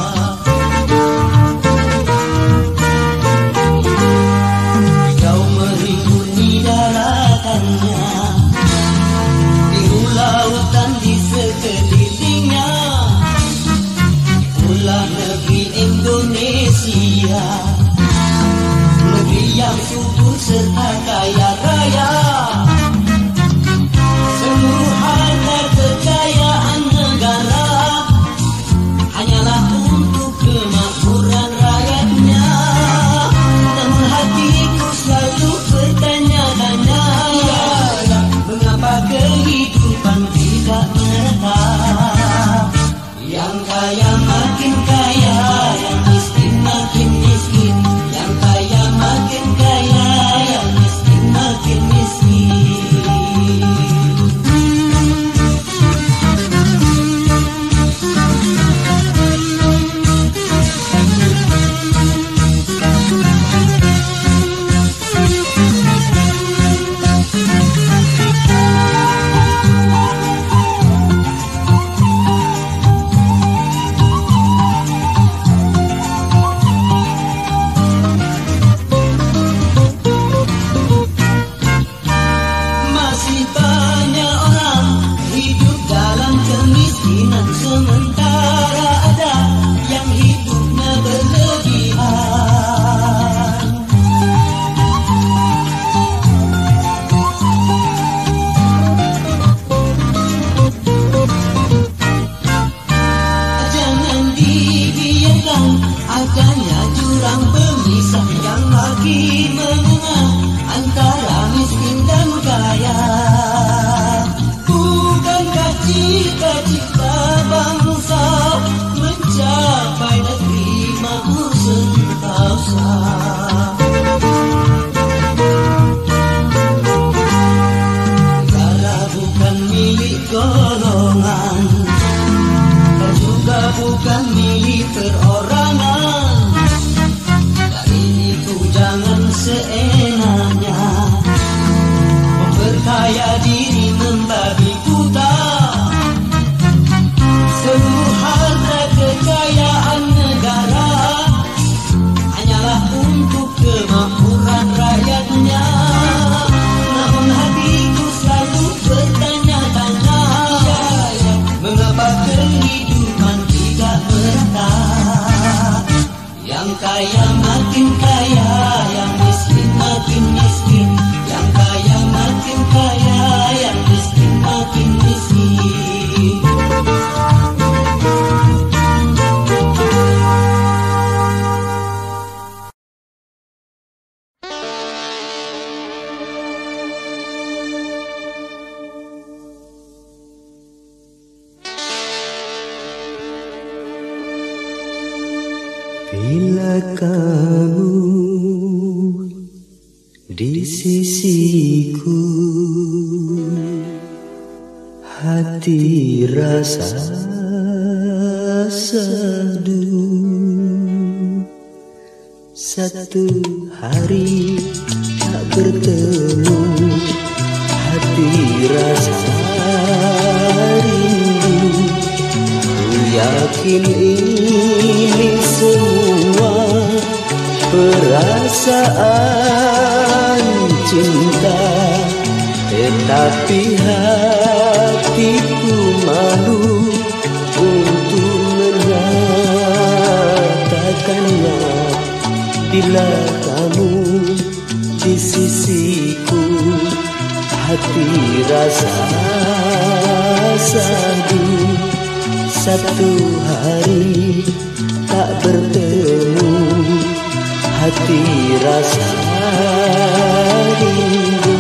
Kau merimbuni daratannya, biru lautan di sekelilingnya. Itulah negeri Indonesia, negeri yang subur serta kaya raya. Seluruh harta kekayaan negara hanyalah untuk kemakmuran rakyatnya. Namun hatiku selalu bertanya-tanya, mengapa kehidupan tidak merata? Yang kaya makin kaya, yang miskin makin miskin. Yang kaya makin kaya, yang miskin makin miskin. Kisah yang makin mengenang antara miskin dan kaya. Bukankah cita-cita bangsa mencapai negeri makmur sentosa? Negara bukan milik golongan dan juga bukan milik perorangan. Jangan seenaknya memperkaya diri membabi buta. Seluruh harta kekayaan negara hanyalah untuk kemakmuran rakyatnya. Namun hatiku selalu bertanya-tanya, mengapa kehidupan tidak merata? Yang kaya makin kaya, yang miskin makin miskin. Yang kaya makin kaya, yang miskin makin miskin. Bila kamu di sisiku, hati rasa seduh. Satu hari tak bertemu, hati rasa rindu. Ku yakin ini semua perasaan cinta, tetapi hatiku malu untuk menyatakannya. Bila kamu di sisiku, hati rasa sadu. Satu hari tak bertemu, hati rasa rindu.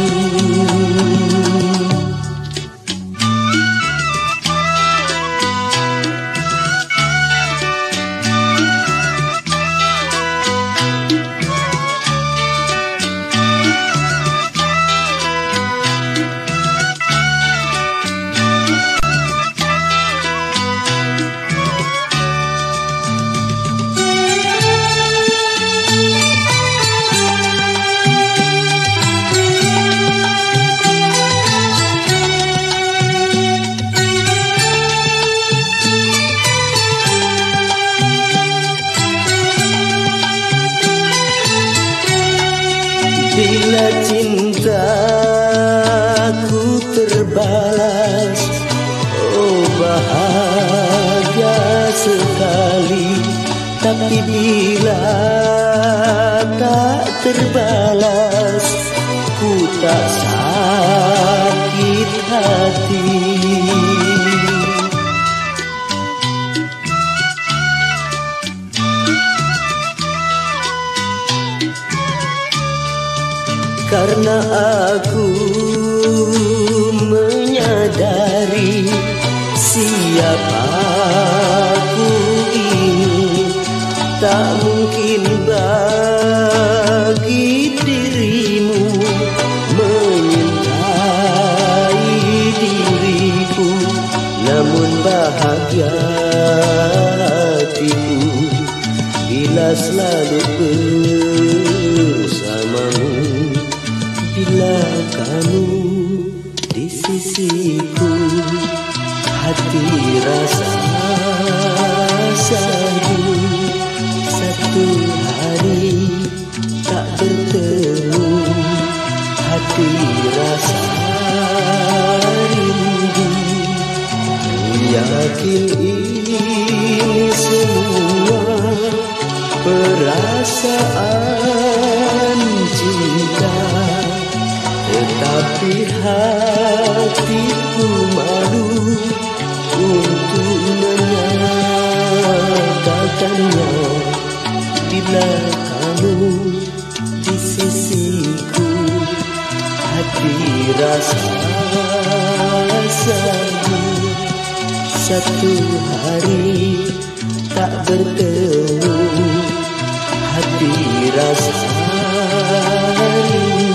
Bila cintaku terbalas, oh bahagia sekali. Tapi bila tak terbalas, ku tak sakit hati. Karena aku menyadari siapa aku ini, tak mungkin bagi dirimu menyintai diriku. Namun bahagia hatiku bila selalu bersamamu. Bila kamu di sisiku, hati rasa sadu. Satu hari tak bertemu, hati rasa rindu. Yakin ini semua perasaan cinta, tetapi hatiku malu untuk menyatakannya. Bila kamu di sisiku, hati rasa sakit. Satu hari tak bertemu, hati rasa rindu.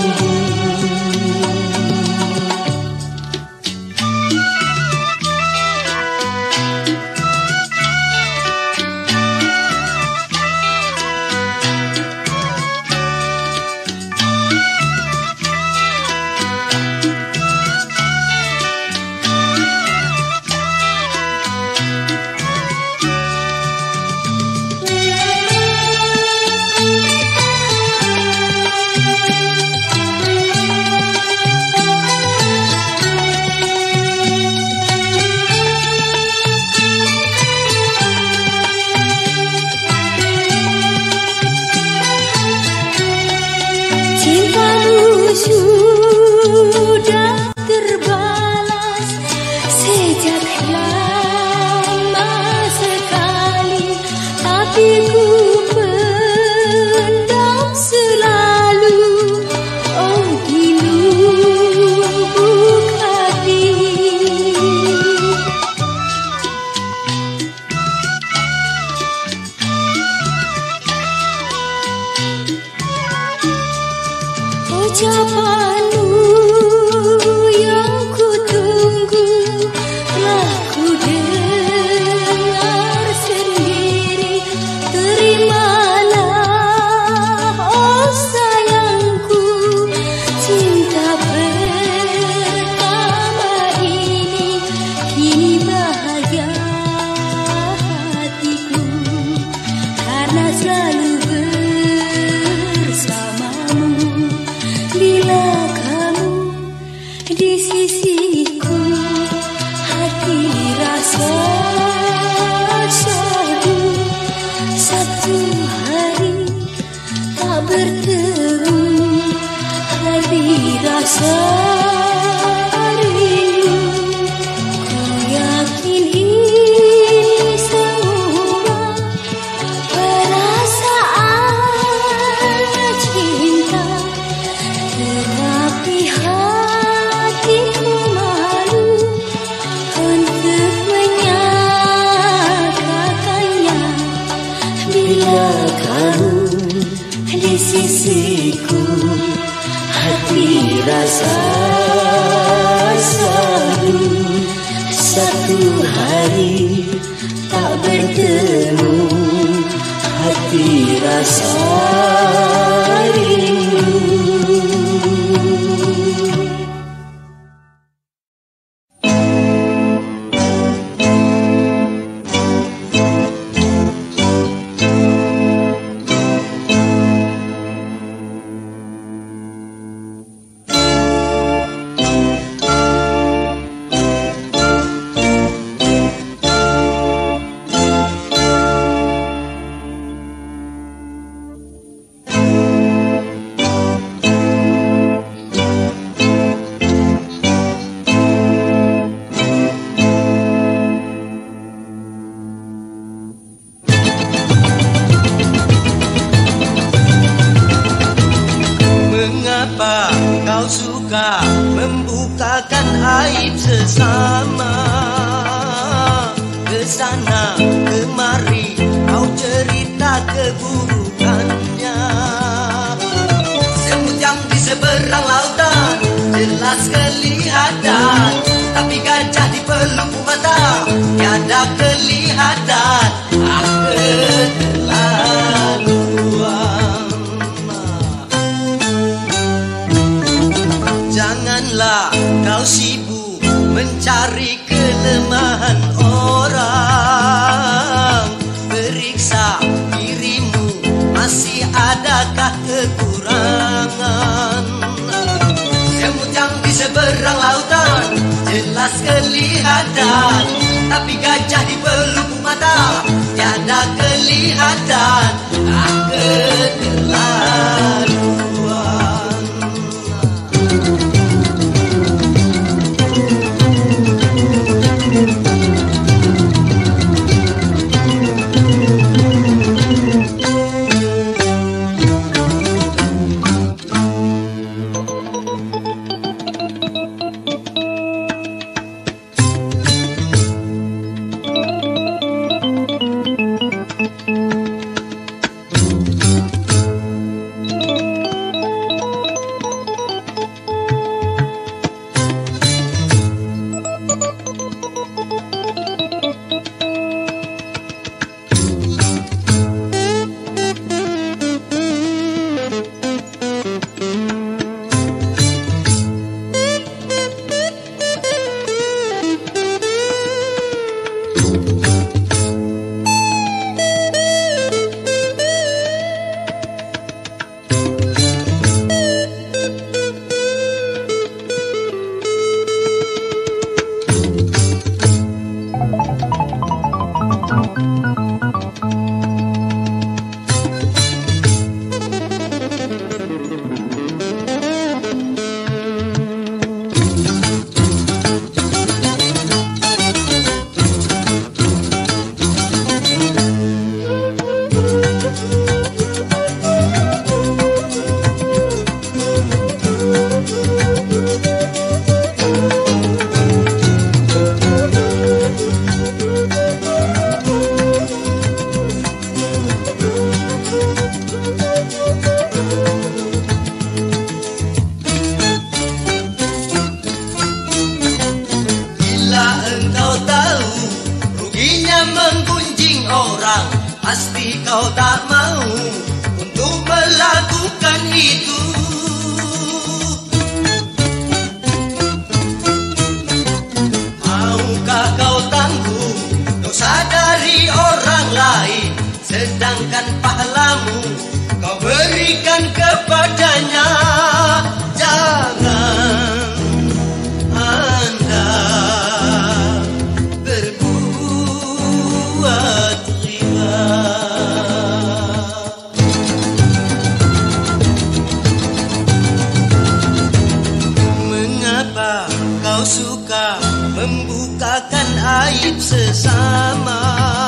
membukakan aib sesama.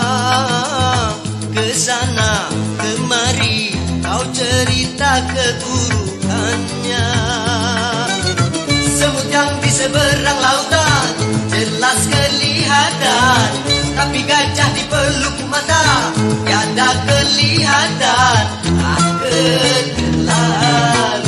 Kesana kemari kau cerita keburukannya. Semut yang di seberang lautan jelas kelihatan, tapi gajah di peluk mata tiada kelihatan. Ah, keterlaluan.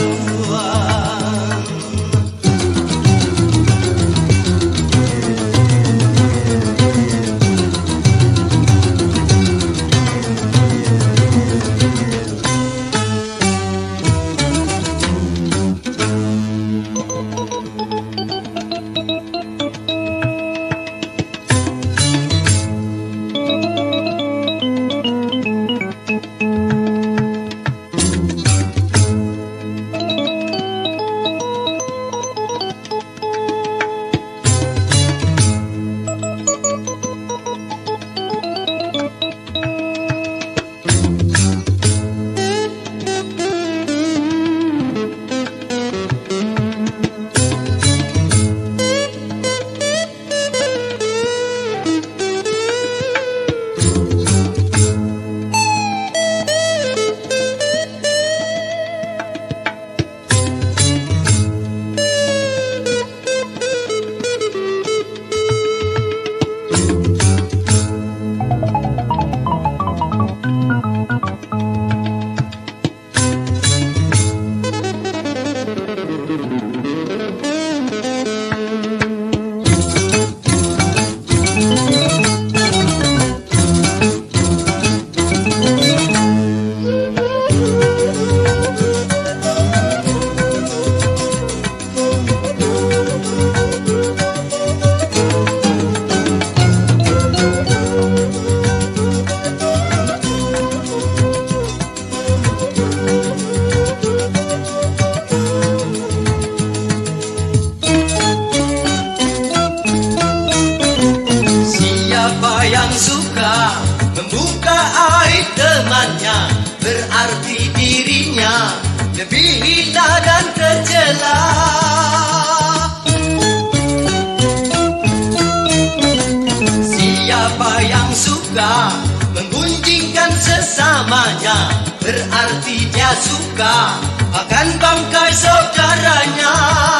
berarti dia suka akan bangkai saudaranya.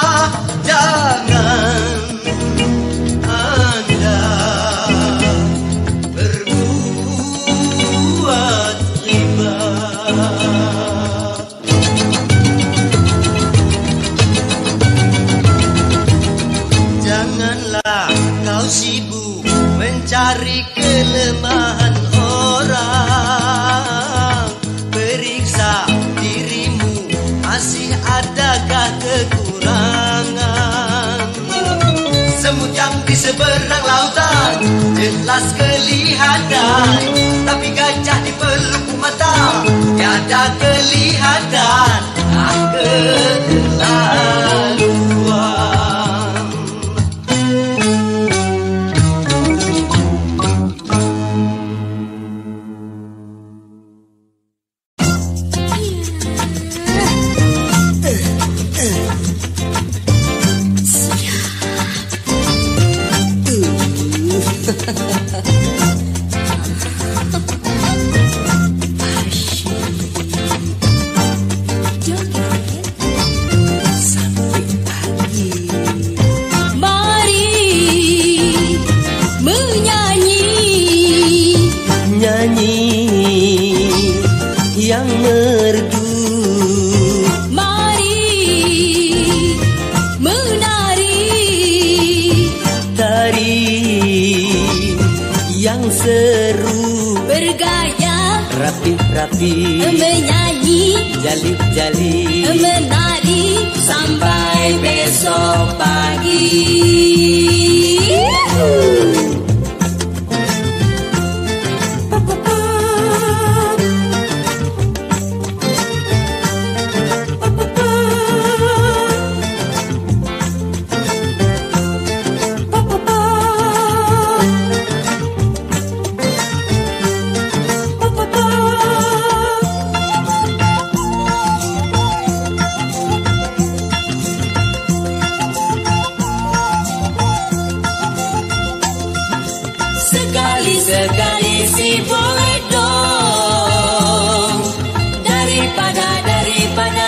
Jangan Anda berbuat riba. Janganlah kau sibuk mencari kelemahan orang. Periksa dirimu, masih adakah kekurangan? Semut yang di seberang lautan jelas kelihatan, tapi gajah di peluk mata tiada kelihatan. Ah, keterlaluan. Rapi-rapi menyanyi, jalip-jalip menari sampai besok pagi. sih boleh dong, daripada daripada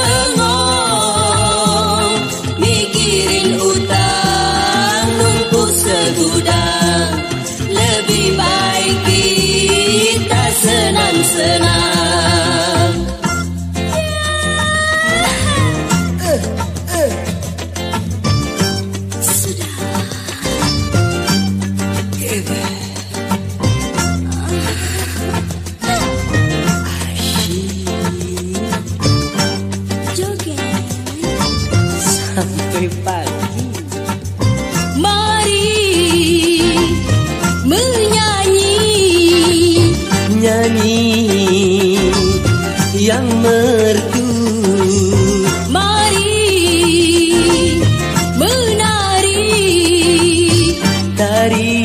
bengong, mikirin utang numpuk segudang. Lebih baik kita senang-senang. Sampai pagi. Mari menyanyi, Nyanyi yang merdu. mari menari, Tari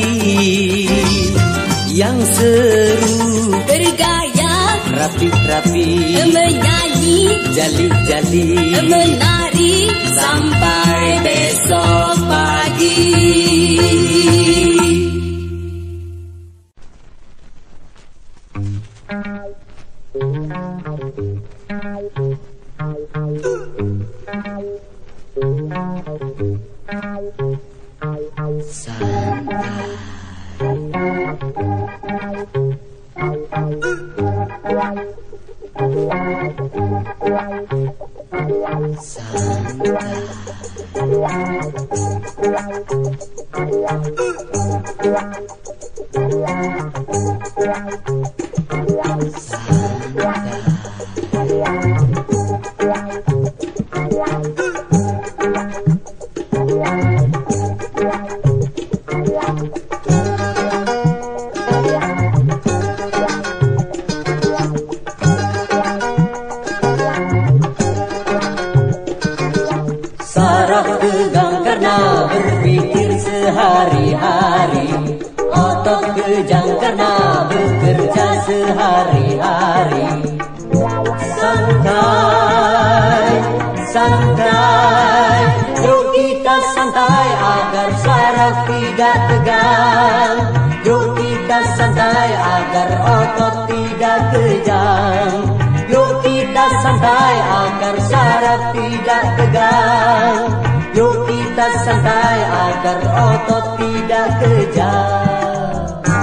yang seru. bergaya Rapi-rapi, menyanyi, jali-jali. menari sampai besok pagi. Saraf tegang karena berpikir sehari-hari, otot kejang karena bekerja sehari-hari. Santai, santai, yuk kita santai agar saraf tidak tegang. Yuk kita santai agar otot tidak kejang. Yuk kita santai agar saraf tidak tegang. Yuk kita santai agar otot tidak kejang.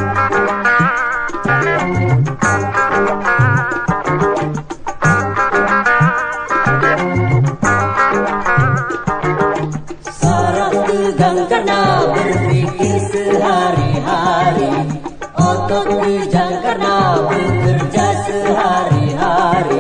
Saraf tegang karena berpikir sehari-hari, otot kejang karena bekerja sehari-hari.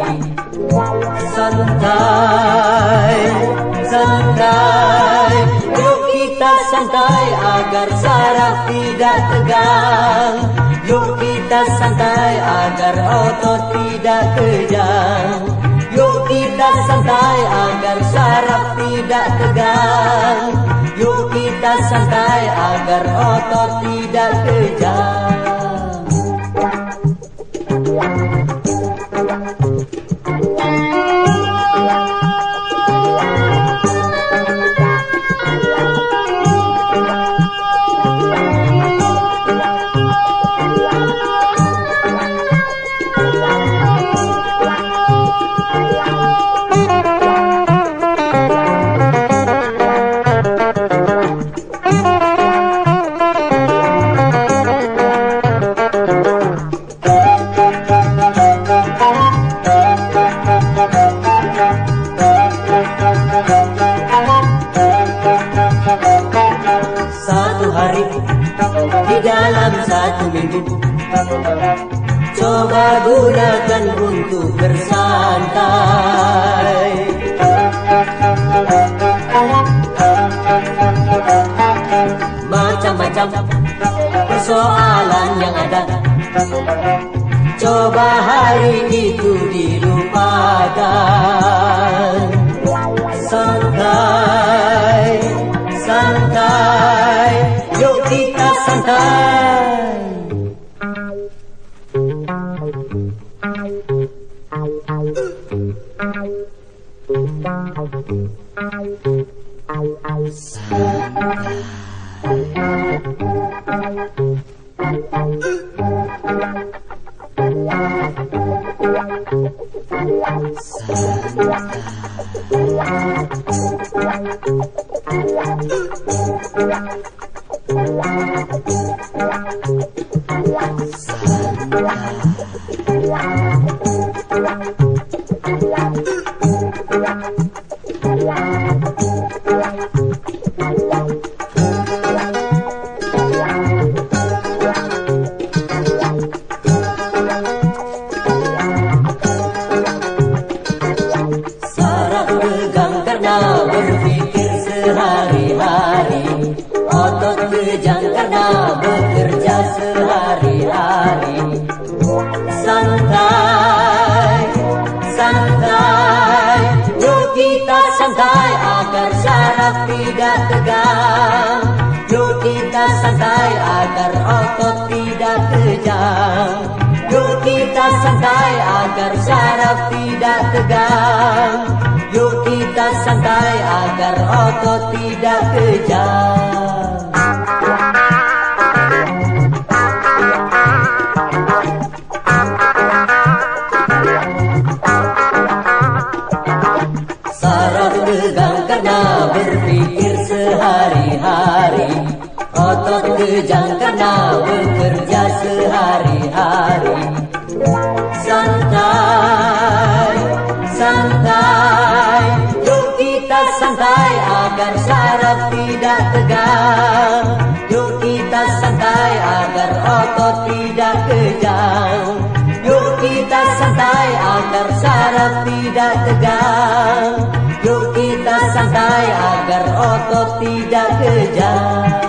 Santai, santai, yuk kita santai agar saraf tidak tegang. Yuk kita santai agar otot tidak kejang. Yuk kita santai agar saraf tidak tegang. Yuk kita santai agar otot tidak kejang. Coba gunakan untuk bersantai. Macam-macam persoalan yang ada, coba hari itu dilupakan. Santai, santai, yuk kita santai. Santai. Saraf tegang karena berpikir sehari-hari, otot kejang karena bekerja sehari-hari. Santai, santai, yuk kita santai agar saraf tidak tegang. Yuk kita santai agar otot tidak kejang. Yuk kita santai agar saraf tidak tegang. Yuk kita santai agar otot tidak kejang. Saraf tegang karena berpikir sehari-hari, otot kejang karena bekerja sehari-hari. Santai, santai, yuk kita santai agar saraf tidak tegang. Yuk kita santai agar otot tidak kejang. Yuk kita santai agar saraf tidak tegang. Yuk kita santai agar otot tidak kejang.